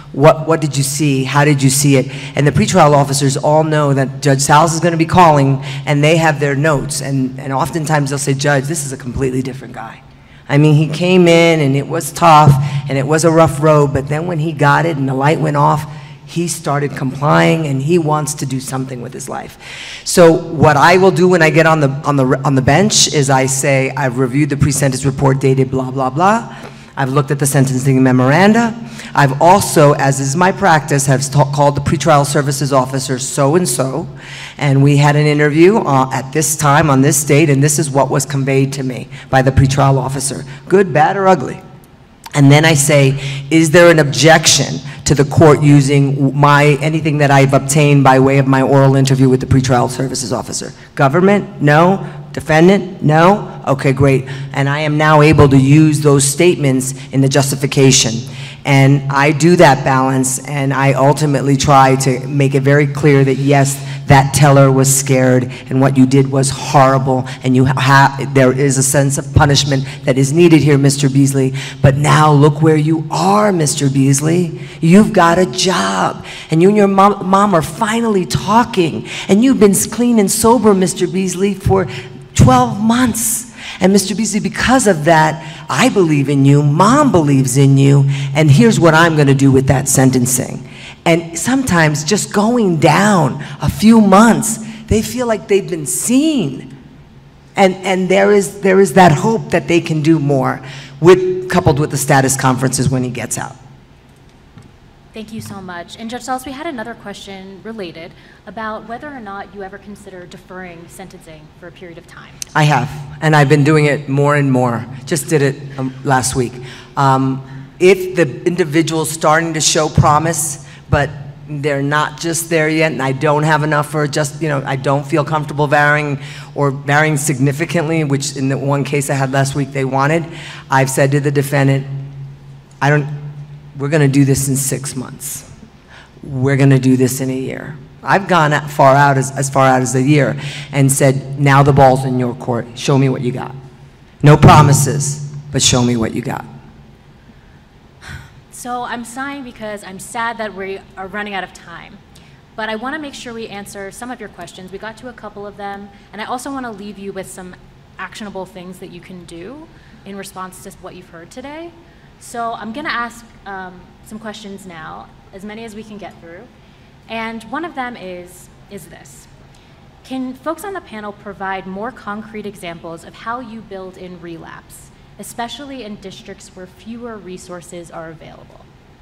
What did you see? How did you see it? And the pretrial officers all know that Judge Salas is going to be calling, and they have their notes. And oftentimes they'll say, Judge, this is a completely different guy. I mean, he came in, and it was tough, and it was a rough road, but then when he got it and the light went off, he started complying, and he wants to do something with his life. So what I will do when I get on the bench is I say, I've reviewed the pre-sentence report dated blah, blah, blah. I've looked at the sentencing memoranda. I've also, as is my practice, have called the pretrial services officer so-and-so, and we had an interview at this time, on this date, and this is what was conveyed to me by the pretrial officer, good, bad, or ugly. And then I say, is there an objection to the court using anything that I've obtained by way of my oral interview with the pretrial services officer? Government? No. Defendant? No? Okay, great. And I am now able to use those statements in the justification. And I do that balance, and I ultimately try to make it very clear that yes, that teller was scared, and what you did was horrible, and there is a sense of punishment that is needed here, Mr. Beasley. But now look where you are, Mr. Beasley. You've got a job, and you and your mom are finally talking, and you've been clean and sober, Mr. Beasley, for 12 months. And Mr. Beasley, because of that, I believe in you, Mom believes in you, and here's what I'm going to do with that sentencing. And sometimes just going down a few months, they feel like they've been seen. And there is that hope that they can do more, coupled with the status conferences when he gets out. Thank you so much. And Judge Salas, we had another question related about whether or not you ever consider deferring sentencing for a period of time. I have, and I've been doing it more and more. Just did it last week. If the individual's starting to show promise, but they're not just there yet, and I don't have enough for just, I don't feel comfortable varying or varying significantly, which in the one case I had last week they wanted, I've said to the defendant, we're going to do this in 6 months. We're going to do this in a year. I've gone as far out as a year and said, now the ball's in your court. Show me what you got. No promises, but show me what you got. So I'm sighing because I'm sad that we are running out of time. But I want to make sure we answer some of your questions. We got to a couple of them. And I also want to leave you with some actionable things that you can do in response to what you've heard today. So I'm going to ask some questions now, as many as we can get through. And one of them is this. Can folks on the panel provide more concrete examples of how you build in relapse, especially in districts where fewer resources are available?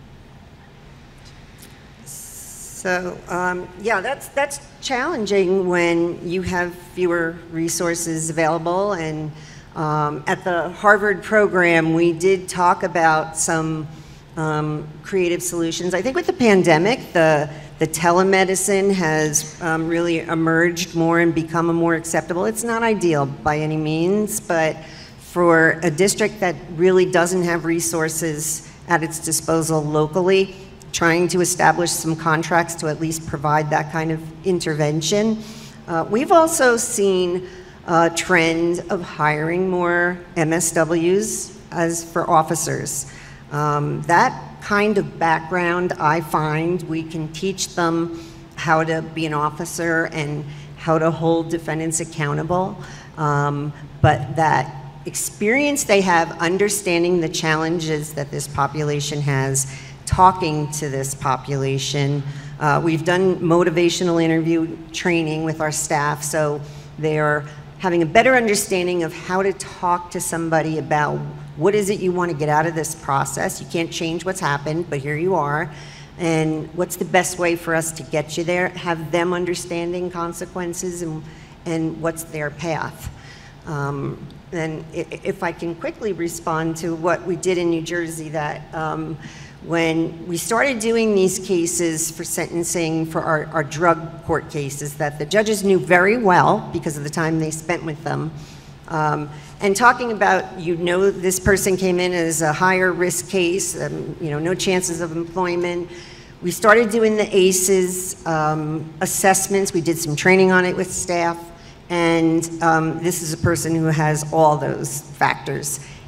So, yeah, that's challenging when you have fewer resources available. And at the Harvard program, we did talk about some creative solutions. I think with the pandemic, the telemedicine has really emerged more and become a more acceptable. It's not ideal by any means, but for a district that really doesn't have resources at its disposal locally, trying to establish some contracts to at least provide that kind of intervention. We've also seen a trend of hiring more MSWs as for officers. That kind of background, I find, we can teach them how to be an officer and how to hold defendants accountable, but that experience they have understanding the challenges that this population has, talking to this population. We've done motivational interview training with our staff, so they are having a better understanding of how to talk to somebody about what is it you want to get out of this process. You can't change what's happened, but here you are. And what's the best way for us to get you there? Have them understanding consequences and what's their path. And if I can quickly respond to what we did in New Jersey, that when we started doing these cases for sentencing for our drug court cases that the judges knew very well because of the time they spent with them, and talking about, this person came in as a higher risk case, no chances of employment. We started doing the ACEs assessments. We did some training on it with staff. And this is a person who has all those factors.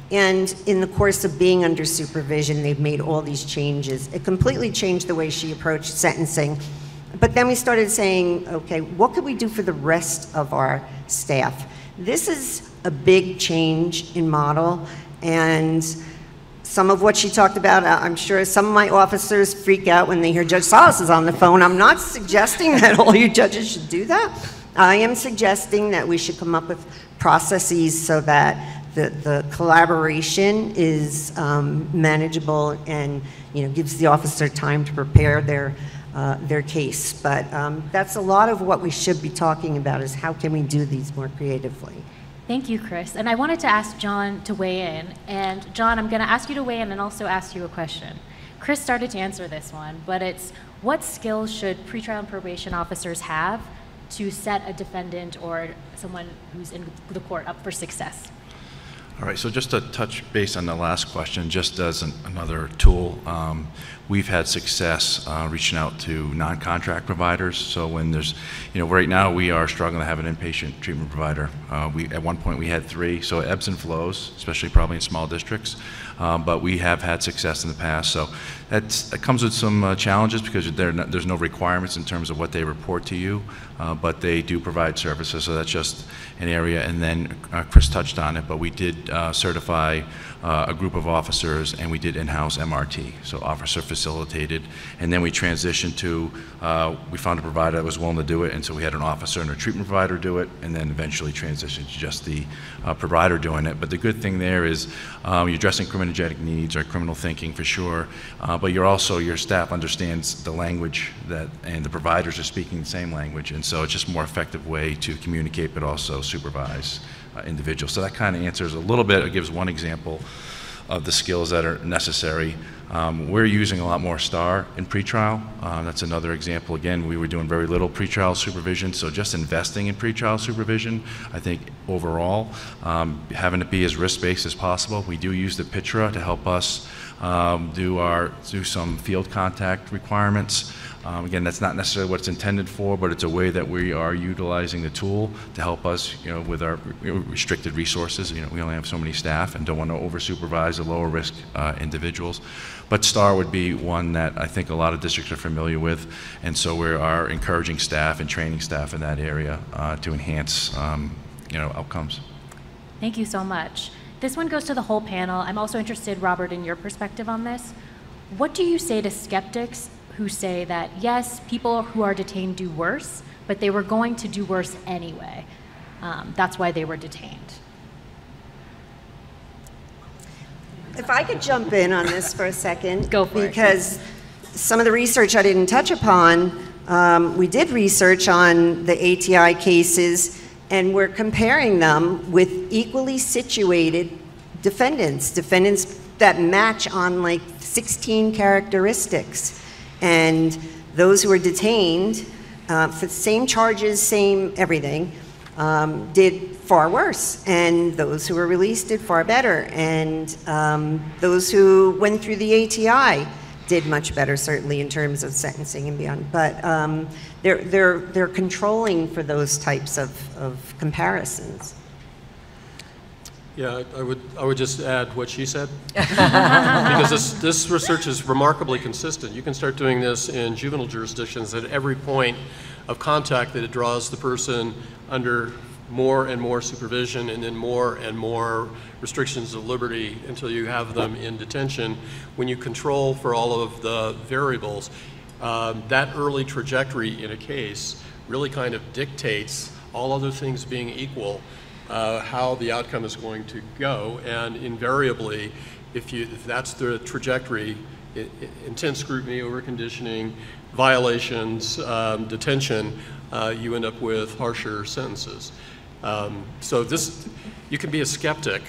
And in the course of being under supervision, they've made all these changes. It completely changed the way she approached sentencing. But then we started saying, okay, what could we do for the rest of our staff? This is a big change in model, and some of what she talked about, I'm sure some of my officers freak out when they hear Judge Salas is on the phone. I'm not suggesting that all you judges should do that. I am suggesting that we should come up with processes so that the collaboration is manageable and gives the officer time to prepare their case. But that's a lot of what we should be talking about, is how can we do these more creatively. Thank you, Chris. And I wanted to ask John to weigh in. And John, I'm going to ask you to weigh in and also ask you a question. Chris started to answer this one, but it's, what skills should pretrial and probation officers have to set a defendant or someone who's in the court up for success? All right, so just to touch base on the last question, just as another tool, we've had success reaching out to non-contract providers. So when there's, right now we are struggling to have an inpatient treatment provider. At one point we had 3, so it ebbs and flows, especially probably in small districts. But we have had success in the past. So that comes with some challenges because there's no requirements in terms of what they report to you, but they do provide services. So that's just an area. And then Chris touched on it, but we did certify a group of officers, and we did in-house MRT, so officer facilitated. And then we transitioned to, we found a provider that was willing to do it, and so we had an officer and a treatment provider do it, and then eventually transitioned to just the provider doing it. But the good thing there is you're addressing criminogenic needs or criminal thinking for sure, but your staff understands the language and the providers are speaking the same language, and so it's just a more effective way to communicate but also supervise individuals. So that kind of answers a little bit. It gives one example of the skills that are necessary. We're using a lot more STAR in pretrial. That's another example. Again, we were doing very little pretrial supervision, so just investing in pretrial supervision, I think overall, having it be as risk-based as possible. We do use the PITRA to help us do some field contact requirements. Again, that's not necessarily what it's intended for, but it's a way that we are utilizing the tool to help us, with our restricted resources. We only have so many staff and don't want to over-supervise the lower risk individuals. But STAR would be one that I think a lot of districts are familiar with, and so we are encouraging staff and training staff in that area to enhance, outcomes. Thank you so much. This one goes to the whole panel. I'm also interested, Robert, in your perspective on this. What do you say to skeptics who say that, yes, people who are detained do worse, but they were going to do worse anyway? That's why they were detained. If I could jump in on this for a second. Go for it. Because some of the research I didn't touch upon, we did research on the ATI cases, and we're comparing them with equally situated defendants that match on like 16 characteristics. And those who were detained for the same charges, same everything, did far worse. And those who were released did far better. And those who went through the ATI did much better, certainly in terms of sentencing and beyond. But they're controlling for those types of comparisons. Yeah, I would just add what she said, because this research is remarkably consistent. You can start doing this in juvenile jurisdictions at every point of contact that it draws the person under more and more supervision and then more and more restrictions of liberty until you have them in detention. When you control for all of the variables, that early trajectory in a case really kind of dictates, all other things being equal, how the outcome is going to go. And invariably, if that's the trajectory, intense scrutiny, overconditioning, violations, detention, you end up with harsher sentences. So you can be a skeptic,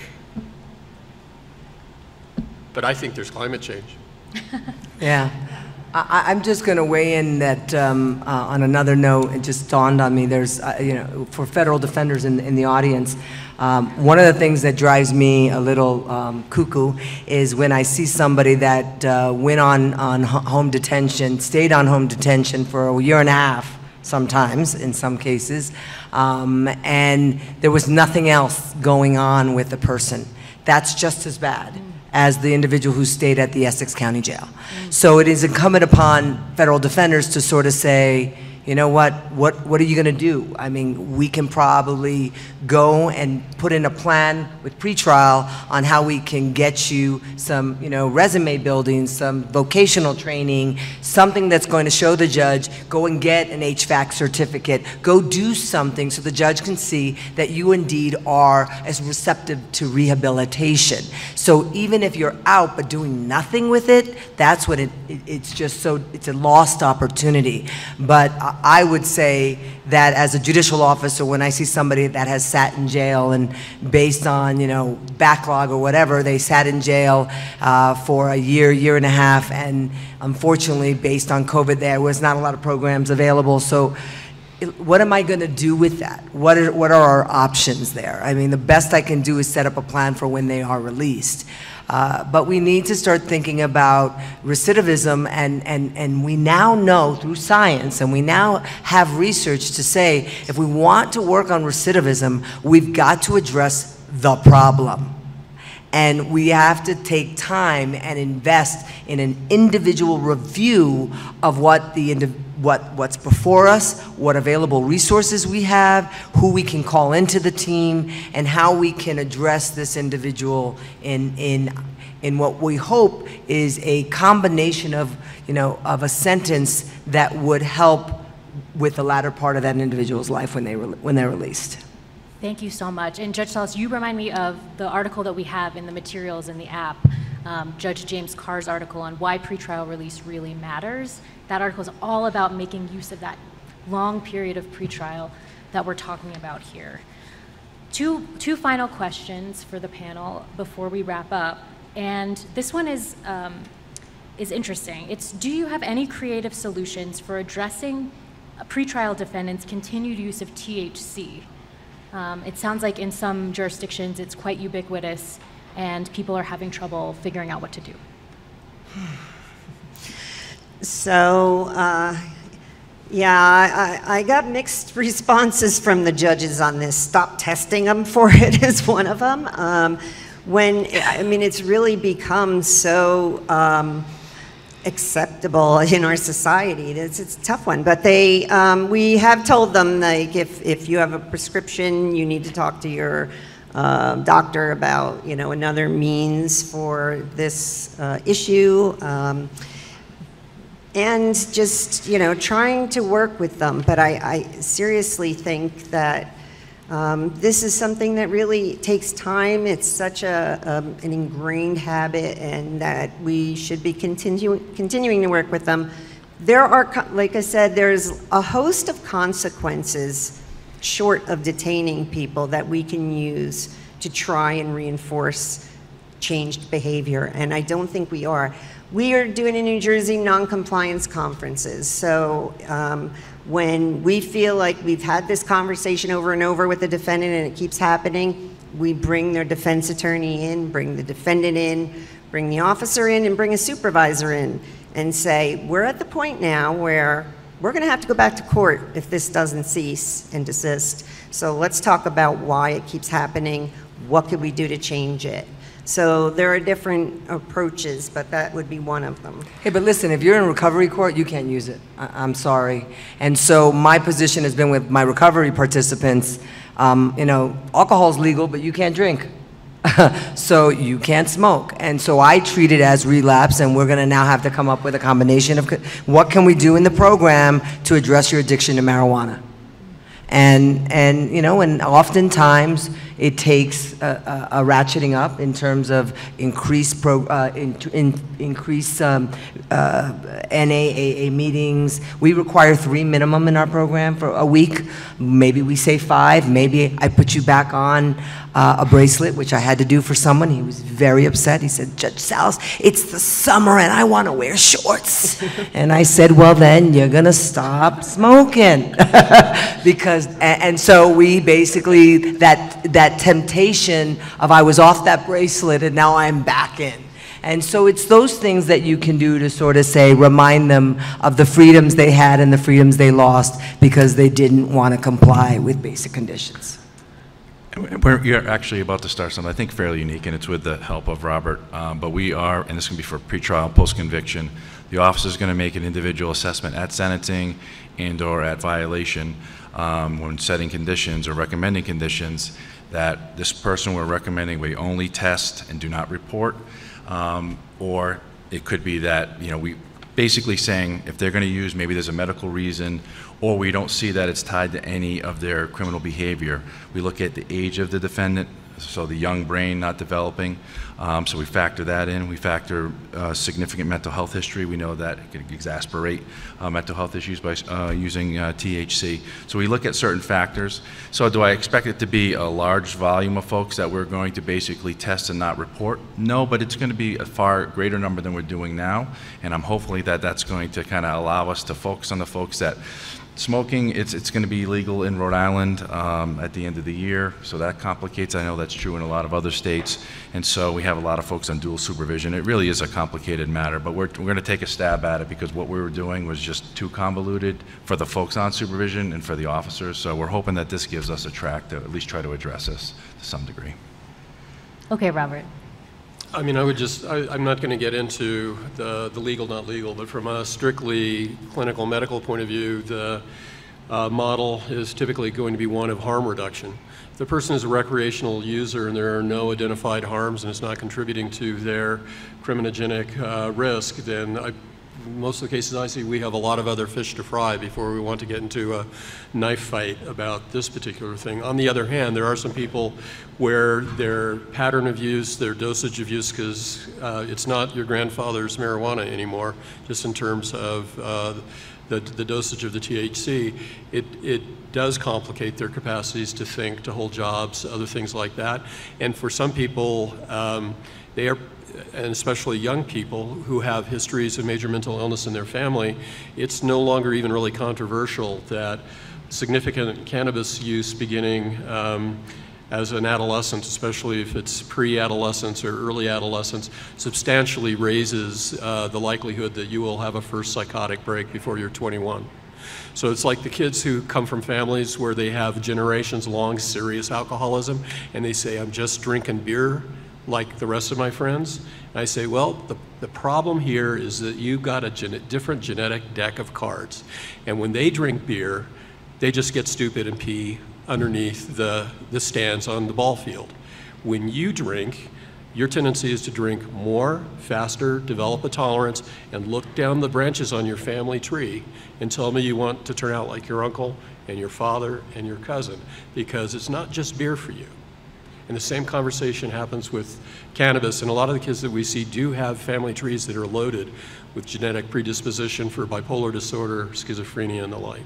but I think there's climate change. Yeah. I'm just going to weigh in that on another note, it just dawned on me, there's, for federal defenders in the audience, one of the things that drives me a little cuckoo is when I see somebody that went on home detention, stayed on home detention for a year and a half, sometimes, in some cases, and there was nothing else going on with the person. that's just as bad as the individual who stayed at the Essex County Jail. So it is incumbent upon federal defenders to sort of say, you know what are you going to do? I mean, we can probably go and put in a plan with pretrial on how we can get you some, resume building, some vocational training, something that's going to show the judge, go and get an HVAC certificate, go do something so the judge can see that you indeed are as receptive to rehabilitation. So even if you're out but doing nothing with it, that's what it's just so, it's a lost opportunity. But I would say that as a judicial officer, when I see somebody that has sat in jail and based on, backlog or whatever, they sat in jail for a year and a half, and unfortunately, based on COVID, there was not a lot of programs available. So what am I going to do with that? What are our options there? I mean, the best I can do is set up a plan for when they are released. But we need to start thinking about recidivism, and we now know through science, and we now have research to say, if we want to work on recidivism, we've got to address the problem. And we have to take time and invest in an individual review of what's before us, what available resources we have, who we can call into the team, and how we can address this individual in what we hope is a combination of, of a sentence that would help with the latter part of that individual's life when they're released. Thank you so much. And Judge Salas, you remind me of the article that we have in the materials in the app, Judge James Carr's article on why pretrial release really matters. That article is all about making use of that long period of pretrial that we're talking about here. Two final questions for the panel before we wrap up. And this one is interesting. It's, do you have any creative solutions for addressing pretrial defendants' continued use of THC? It sounds like in some jurisdictions it's quite ubiquitous and people are having trouble figuring out what to do. So, yeah, I got mixed responses from the judges on this. Stop testing them for it is one of them. It's really become so acceptable in our society. It's a tough one, but we have told them, like, if you have a prescription, you need to talk to your doctor about, another means for this issue, and just, trying to work with them. But I seriously think that this is something that really takes time. It's such an ingrained habit, and that we should be continuing to work with them. There are, like I said, there's a host of consequences short of detaining people that we can use to try and reinforce changed behavior, and I don't think we are. We are doing in New Jersey non-compliance conferences, so when we feel like we've had this conversation over and over with the defendant and it keeps happening, we bring their defense attorney in, bring the defendant in, bring the officer in, and bring a supervisor in, and say, we're at the point now where we're going to have to go back to court if this doesn't cease and desist. So let's talk about why it keeps happening, what could we do to change it. So there are different approaches, but that would be one of them. Hey, but listen, if you're in recovery court, you can't use it. I'm sorry. And so my position has been with my recovery participants, alcohol's legal, but you can't drink. So you can't smoke. And so I treat it as relapse, and we're going to now have to come up with a combination of what can we do in the program to address your addiction to marijuana. And oftentimes it takes a ratcheting up in terms of increased NAAA meetings. We require 3 minimum in our program for a week. Maybe we say 5. Maybe I put you back on a bracelet, which I had to do for someone. He was very upset. He said, Judge Salas, it's the summer and I want to wear shorts. And I said, well, then you're going to stop smoking. And so we basically, that temptation of I was off that bracelet and now I'm back in. And so it's those things that you can do to sort of say, remind them of the freedoms they had and the freedoms they lost because they didn't want to comply with basic conditions. You're actually about to start something, I think, fairly unique, and it's with the help of Robert. But we are, and this is going to be for pretrial, post-conviction. The officer is going to make an individual assessment at sentencing and/or at violation when setting conditions or recommending conditions that this person we're recommending we only test and do not report, or it could be that, you know, we basically saying if they're going to use, maybe there's a medical reason, or we don't see that it's tied to any of their criminal behavior. We look at the age of the defendant, so the young brain not developing, so we factor that in. We factor significant mental health history. We know that it could exacerbate mental health issues by using THC. So we look at certain factors. So do I expect it to be a large volume of folks that we're going to basically test and not report? No, but it's going to be a far greater number than we're doing now, and I'm hopefully that that's going to kind of allow us to focus on the folks that smoking, it's going to be legal in Rhode Island at the end of the year, so that complicates. I know that's true in a lot of other states, and so we have a lot of folks on dual supervision. It really is a complicated matter, but we're going to take a stab at it because what we were doing was just too convoluted for the folks on supervision and for the officers, so we're hoping that this gives us a track to at least try to address this to some degree. Okay, Robert. I mean, I'm not going to get into the legal, not legal, but from a strictly clinical medical point of view, the model is typically going to be one of harm reduction. If the person is a recreational user and there are no identified harms and it's not contributing to their criminogenic risk, then most of the cases I see, we have a lot of other fish to fry before we want to get into a knife fight about this particular thing. On the other hand, there are some people where their pattern of use, their dosage of use, because it's not your grandfather's marijuana anymore, just in terms of the dosage of the THC, it does complicate their capacities to think, to hold jobs, other things like that. And for some people, they are, and especially young people who have histories of major mental illness in their family, it's no longer even really controversial that significant cannabis use beginning as an adolescent, especially if it's pre-adolescence or early adolescence, substantially raises the likelihood that you will have a first psychotic break before you're 21. So it's like the kids who come from families where they have generations-long serious alcoholism, and they say, I'm just drinking beer like the rest of my friends. And I say, well, the problem here is that you've got a different genetic deck of cards. And when they drink beer, they just get stupid and pee underneath the stands on the ball field. When you drink, your tendency is to drink more, faster, develop a tolerance, and look down the branches on your family tree and tell me you want to turn out like your uncle and your father and your cousin, because it's not just beer for you. And the same conversation happens with cannabis, and a lot of the kids that we see do have family trees that are loaded with genetic predisposition for bipolar disorder, schizophrenia, and the like.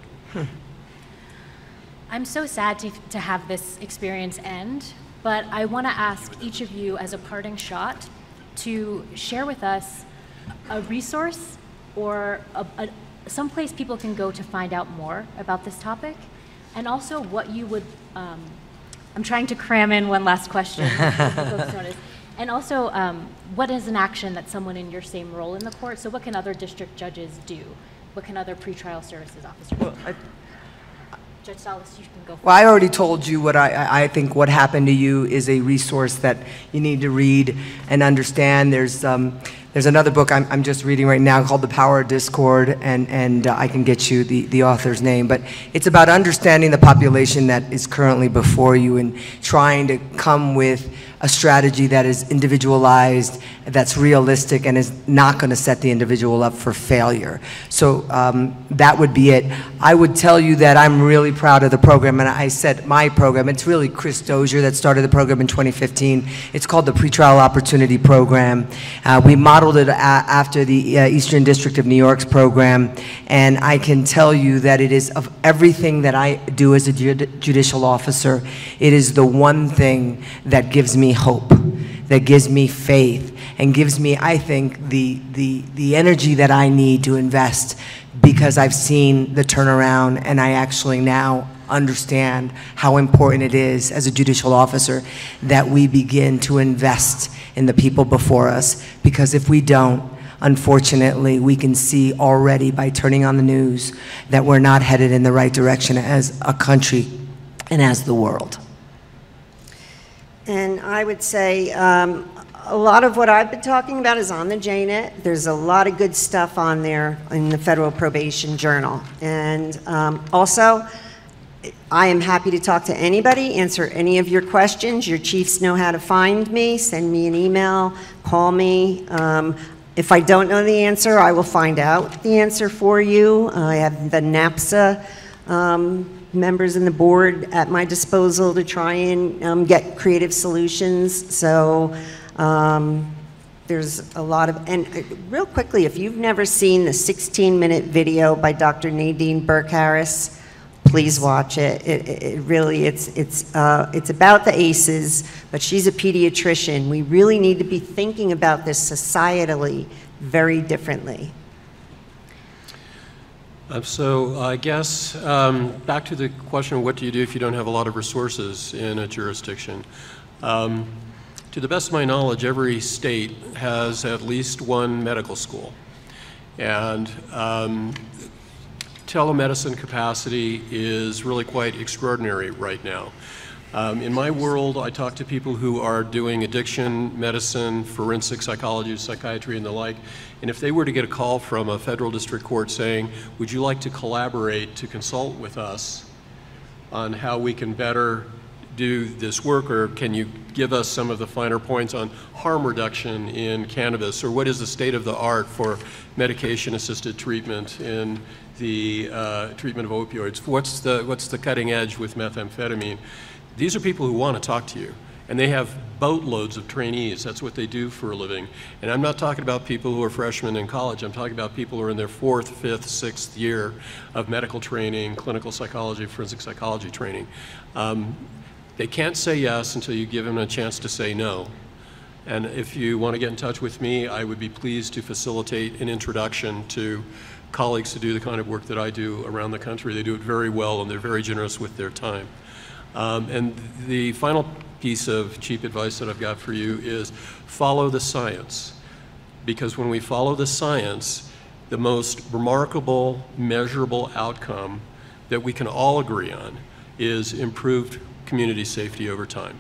I'm so sad to have this experience end, but I want to ask each of you as a parting shot to share with us a resource or some place people can go to find out more about this topic, and also what you would, I'm trying to cram in one last question, and also what is an action that someone in your same role in the court, so what can other district judges do? What can other pretrial services officers do? Judge Salas, you can go first. Well, I already told you what I think what happened to you is a resource that you need to read and understand. There's another book I'm just reading right now called The Power of Discord, and I can get you the author's name, but it's about understanding the population that is currently before you and trying to come with a strategy that is individualized, that's realistic, and is not going to set the individual up for failure. So that would be it. I would tell you that I'm really proud of the program, and I said my program, it's really Chris Dozier that started the program in 2015. It's called the Pretrial Opportunity Program. We modeled it after the Eastern District of New York's program, and I can tell you that it is, of everything that I do as a judicial officer, it is the one thing that gives me hope, that gives me faith, and gives me, I think, the energy that I need to invest, because I've seen the turnaround and I actually now understand how important it is as a judicial officer that we begin to invest in the people before us, because if we don't, unfortunately, we can see already by turning on the news that we're not headed in the right direction as a country and as the world. And I would say a lot of what I've been talking about is on the JNet. There's a lot of good stuff on there in the Federal Probation Journal. And also, I am happy to talk to anybody, answer any of your questions. Your chiefs know how to find me. Send me an email, call me. If I don't know the answer, I will find out the answer for you. I have the NAPSA members in the board at my disposal to try and get creative solutions. So there's a lot of, and real quickly, if you've never seen the 16-minute video by Dr. Nadine Burke-Harris, please watch it. It really, it's about the ACEs, but she's a pediatrician. We really need to be thinking about this societally very differently. So I guess back to the question of what do you do if you don't have a lot of resources in a jurisdiction. To the best of my knowledge, every state has at least one medical school. And telemedicine capacity is really quite extraordinary right now. In my world, I talk to people who are doing addiction medicine, forensic psychology, psychiatry, and the like, and if they were to get a call from a federal district court saying, would you like to collaborate to consult with us on how we can better do this work, or can you give us some of the finer points on harm reduction in cannabis, or what is the state of the art for medication-assisted treatment in the treatment of opioids? What's the cutting edge with methamphetamine? These are people who want to talk to you, and they have boatloads of trainees. That's what they do for a living. And I'm not talking about people who are freshmen in college. I'm talking about people who are in their 4th, 5th, 6th year of medical training, clinical psychology, forensic psychology training. They can't say yes until you give them a chance to say no. And if you want to get in touch with me, I would be pleased to facilitate an introduction to colleagues to do the kind of work that I do around the country. They do it very well, and they're very generous with their time. And the final piece of cheap advice that I've got for you is follow the science. Because when we follow the science, the most remarkable, measurable outcome that we can all agree on is improved community safety over time.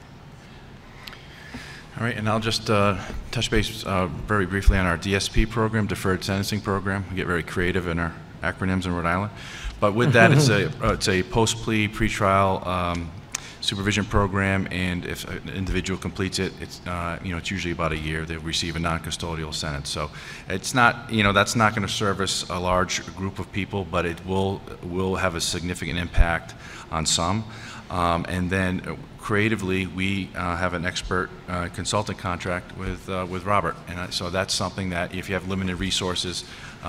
All right, and I'll just touch base very briefly on our DSP program, Deferred Sentencing Program. We get very creative in our acronyms in Rhode Island. But with that, it's a post-plea, pretrial supervision program, and if an individual completes it, it's it's usually about a year. They receive a non-custodial sentence. So it's not, that's not going to service a large group of people, but it will have a significant impact on some. And then creatively, we have an expert consultant contract with Robert, and so that's something that if you have limited resources,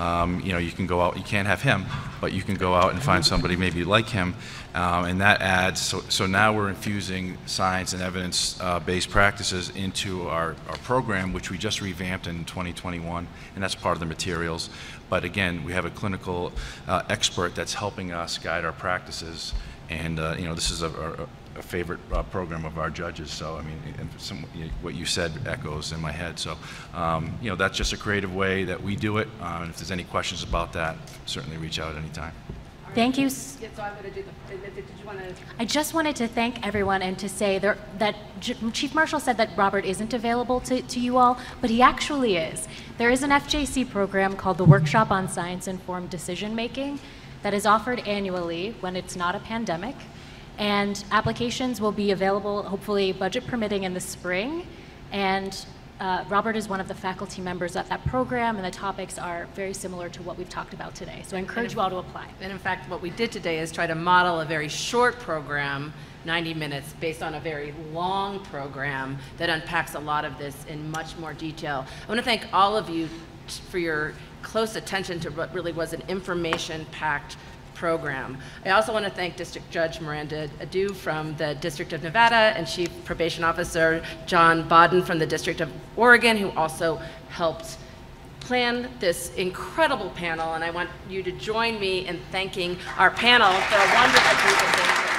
you can go out. You can't have him, but you can go out and find somebody maybe like him, and that adds. So now we're infusing science and evidence-based practices into our program, which we just revamped in 2021, and that's part of the materials. But again, we have a clinical expert that's helping us guide our practices. And this is a favorite program of our judges. So I mean, what you said echoes in my head. So that's just a creative way that we do it. And if there's any questions about that, certainly reach out anytime. Thank you. So I'm going to do did you want to? I just wanted to thank everyone and to say that Chief Marshal said that Robert isn't available to you all, but he actually is. There is an FJC program called the Workshop on Science-Informed Decision Making that is offered annually when it's not a pandemic, and applications will be available, hopefully budget permitting, in the spring. And Robert is one of the faculty members at that program, and the topics are very similar to what we've talked about today. So I encourage you all to apply. And in fact, what we did today is try to model a very short program, 90 minutes, based on a very long program that unpacks a lot of this in much more detail. I want to thank all of you for your close attention to what really was an information-packed program. I also want to thank District Judge Miranda Adu from the District of Nevada and Chief Probation Officer John Bodden from the District of Oregon, who also helped plan this incredible panel. And I want you to join me in thanking our panel for a wonderful presentation.